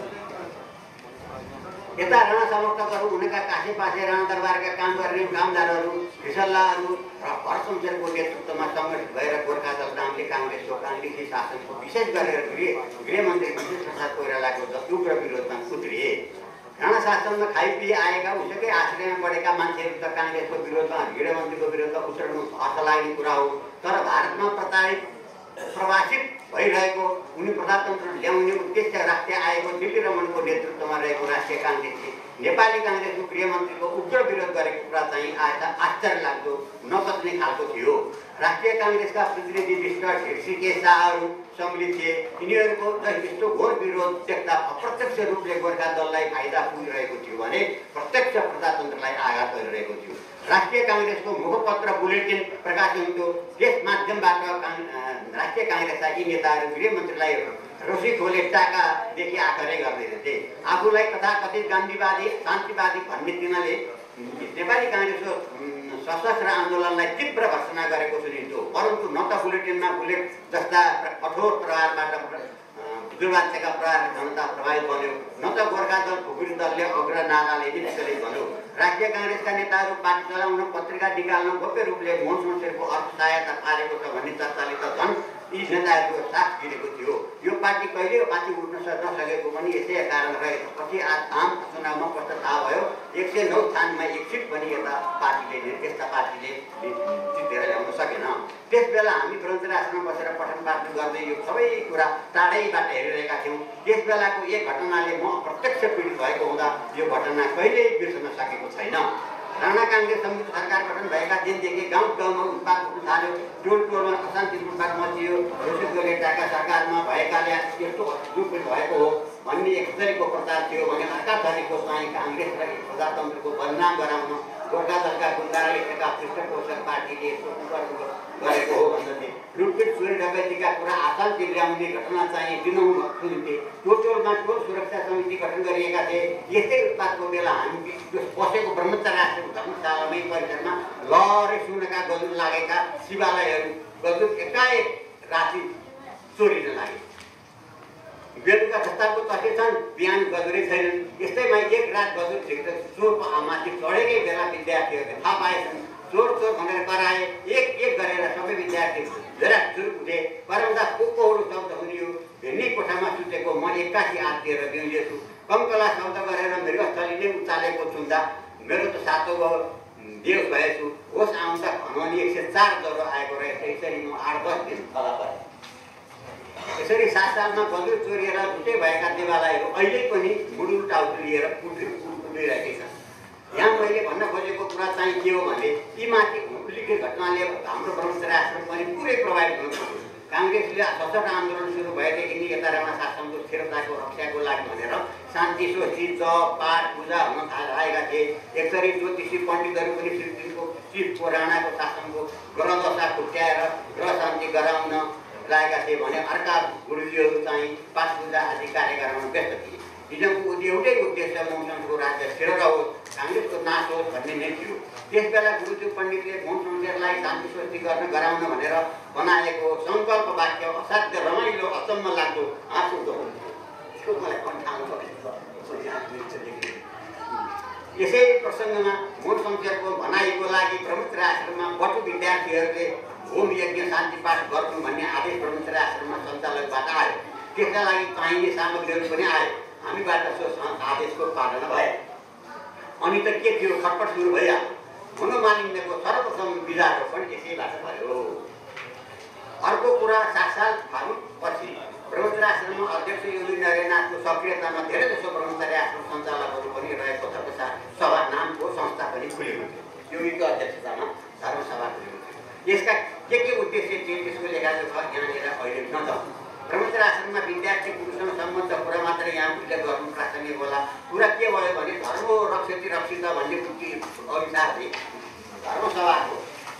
यता राणा समर्थकहरू हुनेका कासे पासे राणा दरबारका काम गर्ने कामदारहरू, फिसल्लाहरू र भर शमशेरको नेतृत्वमा सङ्गठित भएर गोर्खा दल नामले काङ्ग्रेसको काङ्ग्रेसी शासनको विशेष गरेर गृह गृहमन्त्री विशेष प्रसाद कोइरालाको उग्र विरोधमा उत्रिए। राणा शासनमा खाइपिए आएका उसकै आश्रयमा बढेका मान्छेहरू त काङ्ग्रेसको विरोधमा गृहमन्त्रीको विरोधमा उत्रनु अर्थ लाग्ने कुरा हो। तर भारतमा प्रताडित प्रवासित भइरहेको उनी प्रजातन्त्र ल्याउने उद्देश्य राख्दै आएको दिल्ली रमणको नेतृत्वमा रहेको राष्ट्रिय काङ्ग्रेसले नेपाली काङ्ग्रेसको गृहमन्त्रीको उग्र विरोध गरेको कुरा चाहिँ आज आश्चर्य लाग्दो नपच्ने खालको थियो। राष्ट्रिय काङ्ग्रेसका प्रतिनिधि मिस्टर ढिर्सिके शाहहरू सम्मिलित थिए। यिनीहरूको यस्तो घोर विरोध देख्दा अप्रत्यक्ष रूपले गोर्खा दललाई फाइदा पुगिरहेको थियो भने प्रत्यक्ष प्रजातन्त्रलाई आघात गरिरहेको थियो। राष्ट्रिय काङ्ग्रेसको मुखपत्र बुलेटिन प्रकाशित हुन्थ्यो। त्यस माध्यमबाट राष्ट्रिय काङ्ग्रेसका यी नेताहरू गृहमन्त्रीलाई रोसी खोले टाकादेखि आखरै गर्दैथे। आफूलाई तथाकथित गान्धीवादी शान्तिवादी भन्ने तिनले नेपाली काङ्ग्रेसको सशस्त्र आन्दोलनलाई तीव्र भर्सना गरेको सुनिन्थ्यो। परन्तु न त बुलेटिनमा बुलेट जस्ता कठोर प्रहारबाट दुर्भाग्यका प्रहार जनता प्रभावित बन्यो, न त गोर्खा दल खुकुरी दलले अग्र नाराले निस्कले भन्यो। राष्ट्रिय काङ्ग्रेसका नेताहरू पार्टी चलाउन, पत्रिका निकाल्न गोप्य रूपले मोहन शमशेरको अर्थ सहायता पारेको छ भन्ने चर्चाले त झन् यी नेताहरूको साथ गिरेको थियो। यो पार्टी कहिले पार्टी उठ्न नसकेको पनि यसै कारण रहेछ। पछि आज आम चुनावमा कस्तो थाहा भयो, एक सय नौ स्थानमा एक सिट पनि यता पार्टीले यस्ता पार्टीले जितेर ल्याउन सकेन। त्यस बेला हामी ब्रह्मचर्य आश्रममा बसेर पठन पाठन गर्दै यो सबै कुरा टाढैबाट हेरिरहेका थियौँ। त्यस बेलाको एक घटनाले म प्रत्यक्ष पीडित भएको हुँदा यो घटना कहिल्यै बिर्सन सकेको छैन। राणा काङ्ग्रेस संयुक्त सरकार गठन भएका दिनदेखि गाउँ गाउँमा उत्पाद उठ्न थाल्यो, टोल टोलमा अशान्ति उत्पाद मचियो। जोसेफ गोलेटाका सरकारमा भएकाले यस्तो दुःख भएको हो भन्ने एक थरीको प्रचार थियो भने अर्का थरीको चाहिँ काङ्ग्रेस र प्रजातन्त्रको बदनाम गराउन गोर्खा दलका गुन्डा र एकका पृष्ठपोषक पार्टीले यस्तो गरेको हो भन्दथे। लुटपिट चोरी डकैतीका कुरा आसाम ल्याउने घटना चाहिँ दिनौँ सुनिन्थे। टोल टोलमा टोल सुरक्षा समिति गठन गरिएका थिए। यस्तै उत्पादको बेला हामी बसेको ब्रह्मचर्य आश्रम धर्मशालामै परिसरमा लहरै सुनका गजुर लागेका शिवालयहरू गजुर एकाएक राति चोरिन लागे। बेलुका जस्ताको तसे छन्, बिहान गजुरै छैनन्। यस्तैमा एक रात गजुर झिक्दा चोरको माथि चढेकै बेला विद्यार्थीहरूले थाहा पाएछन्। चोर चोर भनेर कराए, एक एक गरेर सबै विद्यार्थी झराक झुरुक उठे। कराउँदा को कोहरू शब्द सुनियो। भिन्नै कोठामा सुतेको म एक्कासी आत्तिएर बिउजेछु। कङ्कला शब्द गरेर मृगस्थलीले उचालेको सुन्दा मेरो त सातो देव भएछु। होस आउँदा भनौँ एक सय चार ज्वरो आएको रहेछ। यसरी म आठ दस दिन तल परेँ। यसरी सात सालमा गजुर चोरिएर झुटै भएका देवालयहरू अहिले पनि मुडुल टाउको लिएर उड्रिरहेकै छन्। यहाँ मैले भन्न खोजेको कुरा चाहिँ के हो भने यी माथि उल्लेखित घटनाले हाम्रो ब्रह्मचर्य आश्रम पनि पुरै प्रभावित हुन सक्छ। काङ्ग्रेसले सशक्त आन्दोलन सुरु भएदेखि नै यता राणा शासनको स्थिरताको रक्षाको लागि भनेर शान्ति स्वस्ति जप पाठ पूजा हुन थालेका थिए। यसरी ज्योतिषी पण्डितहरू पनि श्रीको चिफको राणाको शासनको ग्रह दशा खुट्याएर ग्रह शान्ति गराउन लागेका थिए भने अर्का गुरुजीहरू चाहिँ पाठ पूजा आदि कार्य गराउन व्यस्त थिए। हिजोको एउटै उद्देश्य मौसमको राज्य स्थिर रहोस्, काङ्ग्रेसको नाश होस् भन्ने नै थियो। त्यस बेला गुरुजी पण्डितले मौसमलाई शान्ति स्वस्ति गर्न गराउन भनेर बनाएको सङ्कल्प वाक्य असाध्य रमाइलो अचम्म लाग्दो हाँसउठ्दो यसको मलाई कण्ठाउनु यसै प्रसङ्गमा मूल शमशेरको भनाइको लागि ब्रह्मचर्य आश्रममा बटु विद्यार्थीहरूले होम यज्ञ शान्ति पाठ गर्नु भन्ने आदेश ब्रह्मचर्य आश्रममा सञ्चालकबाट आयो। त्यसका लागि चाहिने सामग्रीहरू पनि आयो। हामीबाट सो आदेशको पालना भयो। अनि त के थियो, खटपट सुरु भइहाल्यो। मनोमालिन्यको सर्वप्रथम बिजारोपण यसैबाट भयो। अर्को कुरा, सात साल फागुनपछि ब्रह्मचर्य आश्रममा अध्यक्ष योगी नरेन्द्रनाथको सक्रियतामा धेरै जसो ब्रह्मचर्य आश्रम सञ्चालकहरू पनि रहेको धर्मसभा नामको संस्था पनि खुलेको थियो। योगीको अध्यक्षतामा धर्मसभा खुलेको थियो। यसका के के उद्देश्य थिए त्यसको लेखाजोखा यहाँनिर अहिले नजाउँ। ब्रह्मचर्य आश्रममा विद्यार्थी पुरुषसँग सम्बन्ध कुरा मात्र यहाँ उल्लेख गर्नु प्रासङ्गिक होला। कुरा के भयो भने धर्म रक्षति रक्षित भन्ने अनुसारले धर्मसभाको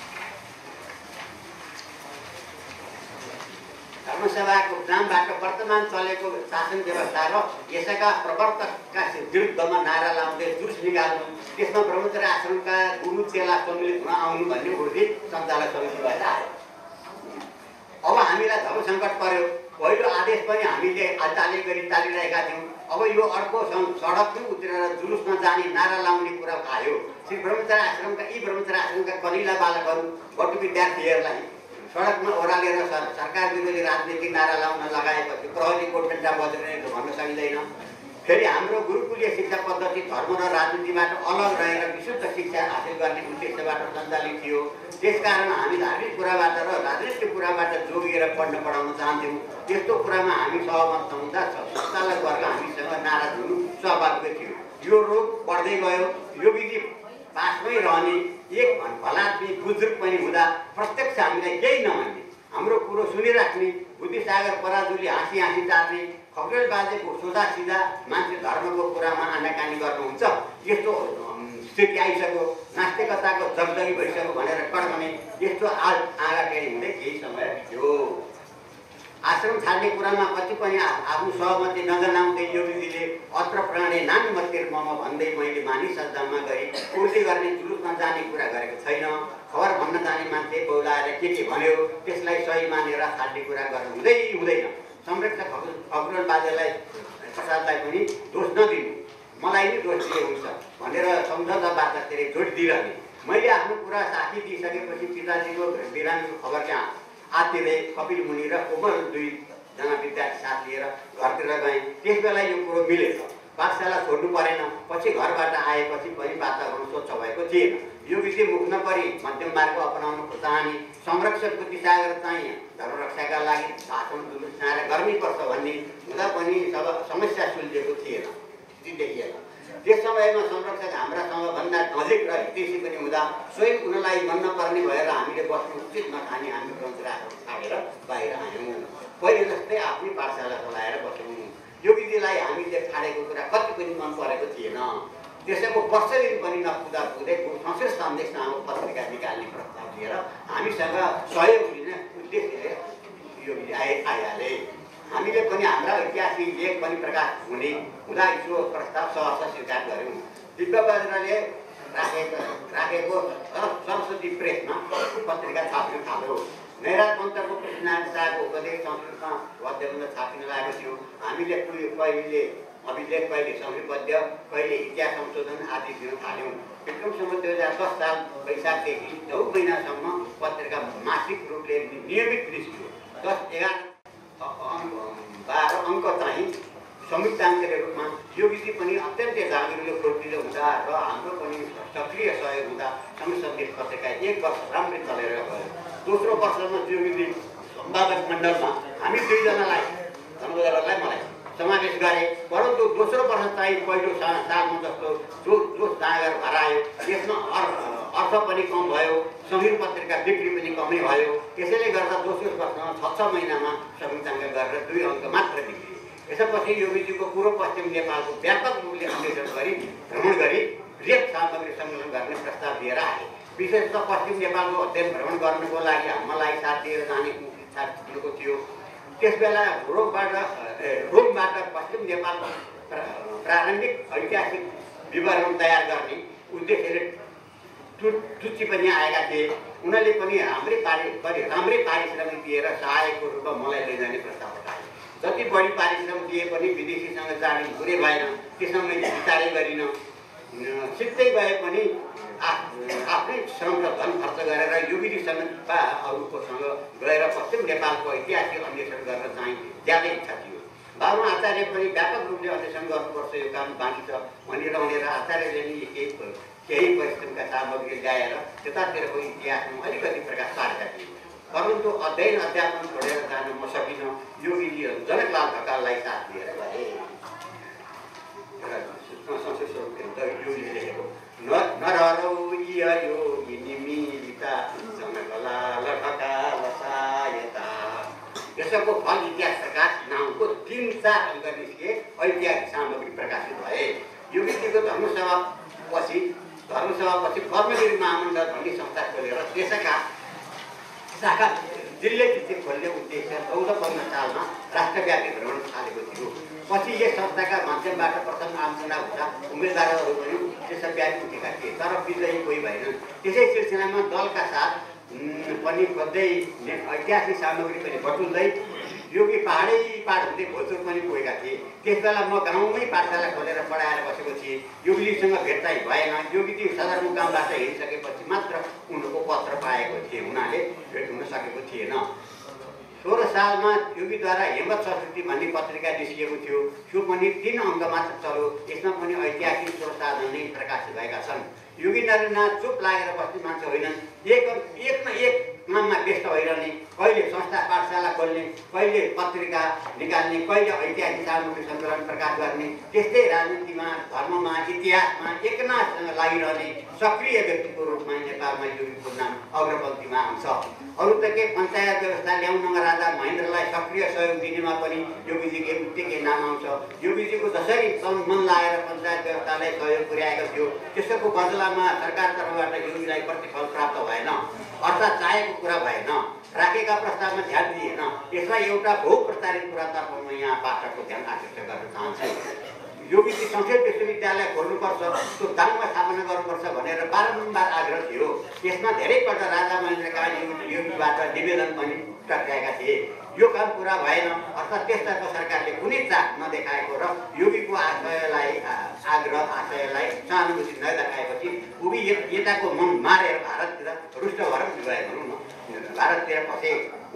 धर्मसभाको नामबाट वर्तमान चलेको शासन व्यवस्था र यसका प्रवर्तकका विरुद्धमा नारा लाउँदै जुस निकाल्नु, त्यसमा ब्रह्मचर्य आश्रमका गुरु चेला सम्मिलित हुन आउनु भन्ने उर्दी सञ्चालक समितिबाट आयो। अब हामीलाई धर्म सङ्कट पर्यो। पहिलो आदेश पनि हामीले ताली गरी चालिरहेका थियौँ। अब यो अर्को सडकमै उत्रेर जुलुसमा जाने नारा लाउने कुरा आयो। श्री ब्रह्मचर्य आश्रमका यी ब्रह्मचर्य आश्रमका कलिला बालकहरू बटु विद्यार्थीहरूलाई सडकमा ओह्रालेर सरकार विरोधी राजनीतिक नारा लाउन लगाएपछि प्रहरीको डन्डा बज्ने भन्न सकिँदैन। फेरि हाम्रो गुरुकुलीय शिक्षा पद्धति धर्म र राजनीतिबाट अलग रहेर विशुद्ध शिक्षा हासिल गर्ने उद्देश्यबाट सञ्चालित थियो। त्यसकारण हामी धार्मिक कुराबाट र राजनीतिक कुराबाट जोगिएर पढ्न पढाउन चाहन्थ्यौँ। त्यस्तो कुरामा हामी सहमत नहुँदा सञ्चालक वर्ग हामीसँग नाराज हुनु स्वाभाविक थियो। यो रोग बढ्दै गयो। यो विधि पासमै रहने एक भलात्मी बुजुर्ग पनि हुँदा प्रत्यक्ष हामीलाई केही नमान्ने, हाम्रो कुरो सुनिराख्ने, बुद्धिसागर पराजुली हाँसी हाँसी टार्ने, खगेल बाजेको सोधा सिधा मान्छे धर्मको कुरामा आनाकानी गर्नुहुन्छ। यस्तो स्थिति आइसक्यो, नास्तिकताको जगजगी भइसक्यो भनेर कड्मने यस्तो आज आँगा टेढी हुँदै केही समय थियो। आश्रम छाड्ने कुरामा कति पनि आफ्नो सहमति नजनाउँदै योगीजीले अत्र प्राणे नानी मतिर मम भन्दै मैले मानिस जम्मा गरी उर्दी गर्ने जुलुसमा जाने कुरा गरेको छैन। खबर भन्न जाने मान्छे बोलाएर के के भन्यो त्यसलाई सही मानेर छाड्ने कुरा गर्नु हुँदै हुँदैन। संरक्षक अग्रवाल बाजेलाई प्रसादलाई पनि दोष नदिनु, मलाई नै दोष दिए हुन्छ भनेर सम्झौता बाचातिर जोड दिइरहने। मैले आफ्नो कुरा साथी दिइसकेपछि पिताजीको बिरामीको खबर त्यहाँ आत्तिँदै कपिल मुनि र कोमल दुई जना विद्यार्थी साथ लिएर घरतिर गएँ। त्यस बेला यो कुरो मिलेछ, पाठशाला छोड्नु परेन। पछि घरबाट आएपछि पनि वातावरण स्वच्छ भएको थिएन। यो विषय मुख नपरी मध्यम मार्ग अपनाउनु चाहने, संरक्षक बुद्धिसागर चाहिँ धर्मरक्षाका लागि भाषण जुलुस छाएर गर्नैपर्छ भन्ने हुँदा पनि सब समस्या सुल्झेको थिएन, देखिएन। त्यस समयमा संरक्षक हाम्रासँग भन्दा नजिक र हितैषी पनि हुँदा स्वयं उनलाई मन नपर्ने भएर हामीले बस्नु उचित नठानी हामी परम्पराहरू छाडेर बाहिर आयौँ। पहिले जस्तै आफ्नै पाठशाला चलाएर बस्यौँ। योगीजीलाई हामीले छाडेको कुरा कति पनि मन परेको थिएन। त्यसैको वर्ष दिन पनि नपुग्दा पुग्दै संस्कृत सन्देश नामक पत्रिका निकाल्ने प्रस्ताव लिएर हामीसँग सहयोग लिने उद्देश्यले योगीजी आइ आइहाले। हामीले पनि हाम्रा ऐतिहासिक लेख पनि प्रकाश हुने हुँदा यो प्रस्ताव सहर्ष स्वीकार गऱ्यौँ। दिव्यबज्रले राखेको राखेको सरस्वती प्रेसमा पत्रिका छापिन थाल्यो। नैराज मन्तरको कृष्णनारायण शाहको उपदेश संस्कृतमा गद्यबन्ध छापिन लागेको थियो। हामीले कहिले अभिलेख, कहिले संस्कृत पद्य, कहिले इतिहास संशोधन आदि दिन थाल्यौँ। विक्रम सम्वत दुई हजार दस साल वैशाखदेखि चौध महिनासम्म पत्रिका मासिक रूपले नियमित निस्कियो। दस एघार बाह्र अङ्क चाहिँ संयुक्ताङ्कले रूपमा योगीजी पनि अत्यन्तै जागरुकले फुर्तिलो हुँदा र हाम्रो पनि सक्रिय सहयोग हुँदा संयुक्त सन्देश पत्रिका एक वर्ष राम्रै चलेर गयो। दोस्रो वर्षमा योगीजी सम्पादक मण्डलमा हामी दुईजनालाई धनबजारलाई मलाई समावेश गरे। परन्तु दोस्रो वर्ष चाहिँ पहिलो सालमा जस्तो जो जोस जाँगर हरायो। यसमा अर्थ पनि कम भयो, संहित पत्रिका बिक्री पनि कमै भयो। त्यसैले गर्दा दोस्रो वर्षमा छ छ महिनामा संयुक्ताङ्क गरेर दुई अङ्क मात्र बिक्री। यसपछि योगीजीको पूर्व पश्चिम नेपालको व्यापक रूपले अन्वेषण गरी भ्रमण गरी रेप सामग्री सङ्कलन गर्ने प्रस्ताव लिएर आए। विशेषतः पश्चिम नेपालको अध्ययन भ्रमण गर्नको लागि मलाई साथ दिएर जाने इच्छा ठुलो थियो। त्यसबेला रोमबाट रोमबाट पश्चिम नेपालको प्रारम्भिक ऐतिहासिक विवरण तयार गर्ने उद्देश्यले टुच्ची पनि आएका थिए। उनीहरूले पनि हाम्रै पारि राम्रै पारिश्रमिक दिएर सहायकको रूपमा मलाई लैजाने प्रस्ताव उठाए। जति बढी पारिश्रमिक दिए पनि विदेशीसँग जाने हुने भएन। त्यसमा मैले विचारै गरिनँ। सिक्दै गए पनि आफ्नै श्रम र धन खर्च गरेर योगीजीसँग वा अरूकोसँग गएर पश्चिम नेपालको ऐतिहासिक अन्वेषण गर्न चाहिँ ज्यादै इच्छा थियो। बाबु आचार्य पनि व्यापक रूपले अन्वेषण गर्नुपर्छ, यो काम बाँकी छ भनेर भनेर आचार्यले नि केही केही परिश्रमका सामग्री ल्याएर त्यतातिरको इतिहासमा अलिकति प्रकाश पारेका थिए। परन्तु अध्ययन अध्यापन छोडेर जान म सकिनँ। योगीजीहरू जनकलाल ढकाललाई साथ लिएर गए। योगीले लेखेको नरहरौ योगिनी मिलिता जनकलाल ढकाल सहायता। यसको फल इतिहास प्रकाश नामको तिन चार अङ्क निस्के ऐतिहासिक सामग्री प्रकाशित भए। योगीजीको धर्मसभा पछि धर्मसभापछि कर्मवीर महामण्डल भन्ने संस्था खोलेर त्यसका शाखा जिल्ला भित्तिक खोल्ने उद्देश्य चौध पन्ध्र सालमा राष्ट्रव्यापी भ्रमण थालेको थियो। पछि यस संस्थाका माध्यमबाट प्रथम आम चुनाव हुँदा उम्मेदवारहरू पनि देशव्यापी उठेका थिए, तर विजयी कोही भएन। त्यसै सिलसिलामा दलका साथ पनि खोज्दै ऐतिहासिक सामग्री पनि बटुल्दै योगी पाहाडै पाहाड हुँदै भोजपुर पनि गएका थिए। त्यसबेला म गाउँमै पाठशाला खोलेर पढाएर बसेको थिएँ। योगीजीसँग भेट चाहिँ भएन। योगीजी सदरमुकामबाट हिँडिसकेपछि मात्र उनको पत्र पाएको थिएँ, हुनाले भेट हुन सकेको थिएन। सोह्र सालमा योगीद्वारा हेमत संस्कृति भन्ने पत्रिका निस्किएको थियो। त्यो पनि तिन अङ्क मात्र चल्यो। यसमा पनि ऐतिहासिक स्रोत साधन नै प्रकाशित भएका छन्। योगी नारायणनाथ चुप लागेर बस्ने मान्छे होइनन्। एक एकमा एक काममा व्यस्त भइरहने, कहिले संस्था पाठशाला खोल्ने, कहिले पत्रिका निकाल्ने, कहिले ऐतिहासिक सामग्री सङ्कलन प्रकाश गर्ने। त्यस्तै राजनीतिमा, धर्ममा, इतिहासमा एकनाथसँग लागिरहने सक्रिय व्यक्तिको रूपमा नेपालमा योगीको नाम अग्रपङ्क्तिमा आउँछ। अरू त के पञ्चायत व्यवस्था ल्याउनमा राजा महेन्द्रलाई सक्रिय सहयोग दिनेमा पनि योगीजीको उत्तिकै नाम आउँछ। योगीजीको जसरी मन लगाएर पञ्चायत व्यवस्थालाई सहयोग पुर्याएको थियो, त्यसको बदलामा सरकार तर्फबाट योगीलाई प्रतिफल प्राप्त भएन, अर्थात् चाहेको कुरा भएन, राखेका प्रस्तावमा ध्यान दिएन। यसलाई एउटा बहुप्रचारित कुरातर्फ म यहाँ पाठकको ध्यान आकर्षित गर्न चाहन्छु। योगीजी संस्कृत विश्वविद्यालय खोल्नुपर्छ, त्यो दाङमा स्थापना गर्नुपर्छ भनेर बारम्बार आग्रह थियो। यसमा धेरैपल्ट राजा महेन्द्रका योगीबाट निवेदन पनि टक्राएका थिए। यो काम पुरा भएन, अर्थात् त्यसतर्फ सरकारले कुनै चाख नदेखाएको र योगीको आशयलाई आग्रह आशयलाई सहानुभूति नदेखाएपछि उही यताको मन मारेर भारततिर रुष्ट भएर गए भनौँ न, भारततिर पसे।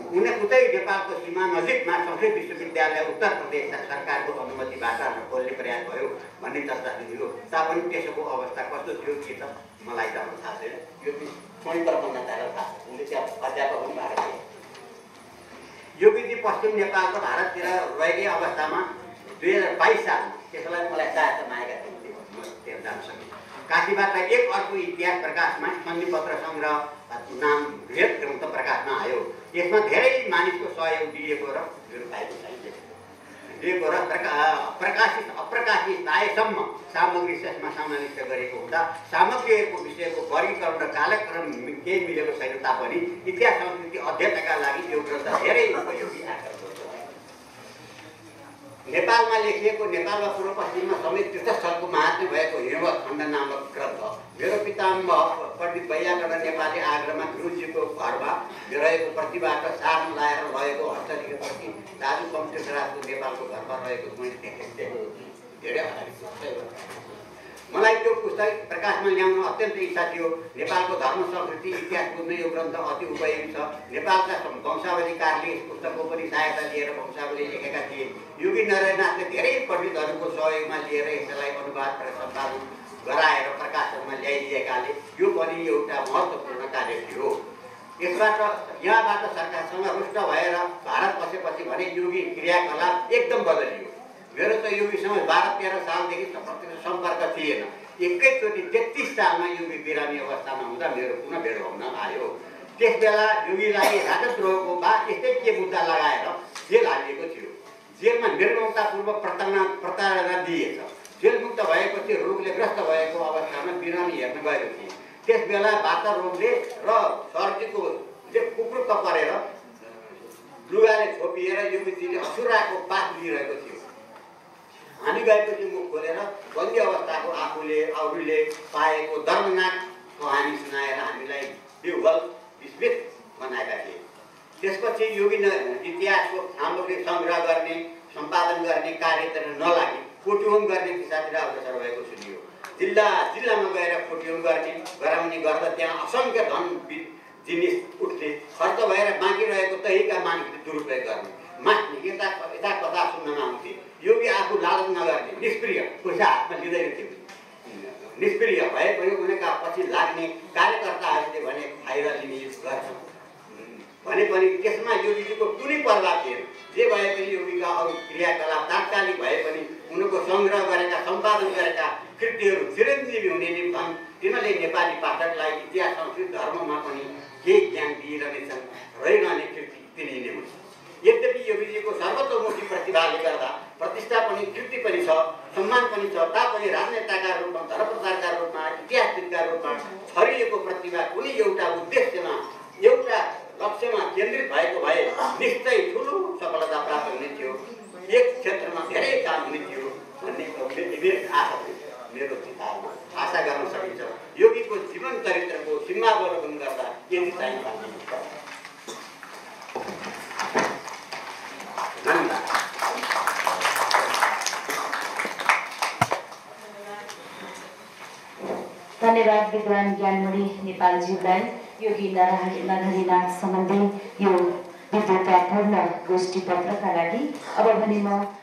उनी उतै नेपालको सीमा नजिकमा संस्कृत विश्वविद्यालय उत्तर प्रदेश सरकारको अनुमतिबाट खोल्ने प्रयास भयो भन्ने चर्चा थियो। तापनि त्यसको अवस्था कस्तो थियो के त मलाई त थाहा छैन। यो मणिपुर भन्दाखेर थाहा छ। उनले त्यहाँ अध्यापक पनि भएको थिए। योगीजी पश्चिम नेपालको भारततिर रहेकै अवस्थामा दुई हजार बाइस सालमा त्यसलाई मलाई सहायता मागेका थिए। त्यहाँ जान सकेँ। काशीबाट एक अर्को इतिहास प्रकाशमा सन्धिपत्र सङ्ग्रह नाम बृहत ग्रन्थ प्रकाशमा आयो। यसमा धेरै मानिसको सहयोग दिएको र पाएको छैन दिएको र प्रकाशित अप्रकाशित आएसम्म सामग्री यसमा समाविष्ट गरेको हुँदा सामग्रीहरूको विषयको वर्गीकरण र कालक्रम केही मिलेको छैन तापनि इतिहास संस्कृति अध्ययनका लागि यो ग्रन्थ धेरै उपयोगी आएको छ। नेपालमा लेखिएको नेपालमा पूर्व पश्चिममा समेत तीर्थस्थलको महात्म्य भएको हिमवत खण्ड नामक ग्रन्थ मेरो पितामह पण्डित वैयाकरण नेपाली आग्रामा गुरुजीको घरमा रहेको प्रतिबाट सार लाएर रहेको हस्तलिखितपछि दाजु कम्प्युटराजको नेपालको घरमा रहेको मैले देखेको धेरै आधारित मलाई त्यो पुस्तक प्रकाशमा ल्याउन अत्यन्त इच्छा थियो। नेपालको धर्म संस्कृति इतिहास बुझ्न यो ग्रन्थ अति उपयोगी छ। नेपालका वंशावलीकारले यस पुस्तकको पनि सहायता लिएर वंशावली लेखेका थिए। योगी नारायणनाथले धेरै पण्डितहरूको सहयोगमा लिएर यसलाई अनुवाद र सम्पादन गराएर प्रकाशनमा ल्याइदिएकाले यो पनि एउटा महत्त्वपूर्ण कार्य थियो। यसबाट यहाँबाट सरकारसँग रुष्ट भएर भारत बसेपछि भने योगी क्रियाकलाप एकदम बदलियो। मेरो त योगीसँग बाह्र तेह्र सालदेखि सम्पर्क थिएन। एकैचोटि तेत्तिस सालमा योगी बिरामी अवस्थामा हुँदा मेरो पुनः भेट हुन आयो। त्यस बेला योगीलाई राजद्रोहको बा यस्तै के मुद्दा लगाएर जेल हालिएको थियो। जेलमा निर्ममतापूर्वक प्रताडना प्रताडना दिएछ। जेलमुक्त भएपछि रोगले ग्रस्त भएको अवस्थामा बिरामी हेर्न गएको थिएँ। त्यस बेला वार्ता रोगले र सर्दीको कुकुरुक्क परेर लुगाले छोपिएर योगीजीले असुराको पास लिइरहेको थियो। हामी गएपछि मुख खोलेर बन्दी अवस्थाको आफूले अरूले पाएको दर्दनाक कहानी सुनाएर हामीलाई विह्वल विस्मित बनाएका थिए। त्यसपछि योगी इतिहासको सामग्री सङ्ग्रह गर्ने सम्पादन गर्ने कार्यतिर नलागी कोटिहोम गर्ने दिशातिर अग्रसर भएको सुनियो। जिल्ला जिल्लामा गएर कोटिहोम गर्ने गराउने गर्दा त्यहाँ असङ्ख्य धन जिनिस उठ्ने खर्च भएर बाँकी रहेको तहीका मानिसले दुरुपयोग गर्ने माग्ने यता यता कथा सुन्नमा आउँथे। योगी आफू लालच नगर्ने निष्क्रिय पैसा हातमा लिँदैन थियो। निष्क्रिय भए पनि उनीका पछि लाग्ने कार्यकर्ताहरूले भने फाइदा लिने गर्छ भने पनि त्यसमा योगीजीको कुनै प्रभाव थिएन। जे भए पनि योगीका अरू क्रियाकलाप तात्कालिक भए पनि उनको सङ्ग्रह गरेका सम्पादन गरेका कृतिहरू चिरञ्जीवी हुने निम्ति तिनीहरूले नेपाली पाठकलाई इतिहास संस्कृति धर्ममा पनि केही ज्ञान दिइरहनेछन्। रहिरहने कृति तिनी नै हुन्। यद्यपि योगीजीको सर्वतोमुखी प्रतिभाले गर्दा प्रतिष्ठा पनि कृति पनि छ सम्मान पनि छ तापनि राजनेताका रूपमा धर्मप्रचारका रूपमा इतिहासविदका रूपमा छरिएको प्रतिभा कुनै एउटा उद्देश्यमा एउटा लक्ष्यमा केन्द्रित भएको भए निश्चय ठुलो सफलता प्राप्त हुने थियो। एक क्षेत्रमा धेरै काम हुने थियो भन्ने आशा मेरो चिन्तामा आशा गर्न सकिन्छ। योगीको जीवन चरित्रको सीमावलोकन गर्दा यति चाहिँ धन्यवाद विद्वान ज्ञानमणि नेपालज्यूलाई। योगी नरहरिनाथ सम्बन्धी यो विद्वत्तापूर्ण गोष्ठी पत्रका लागि अब भने म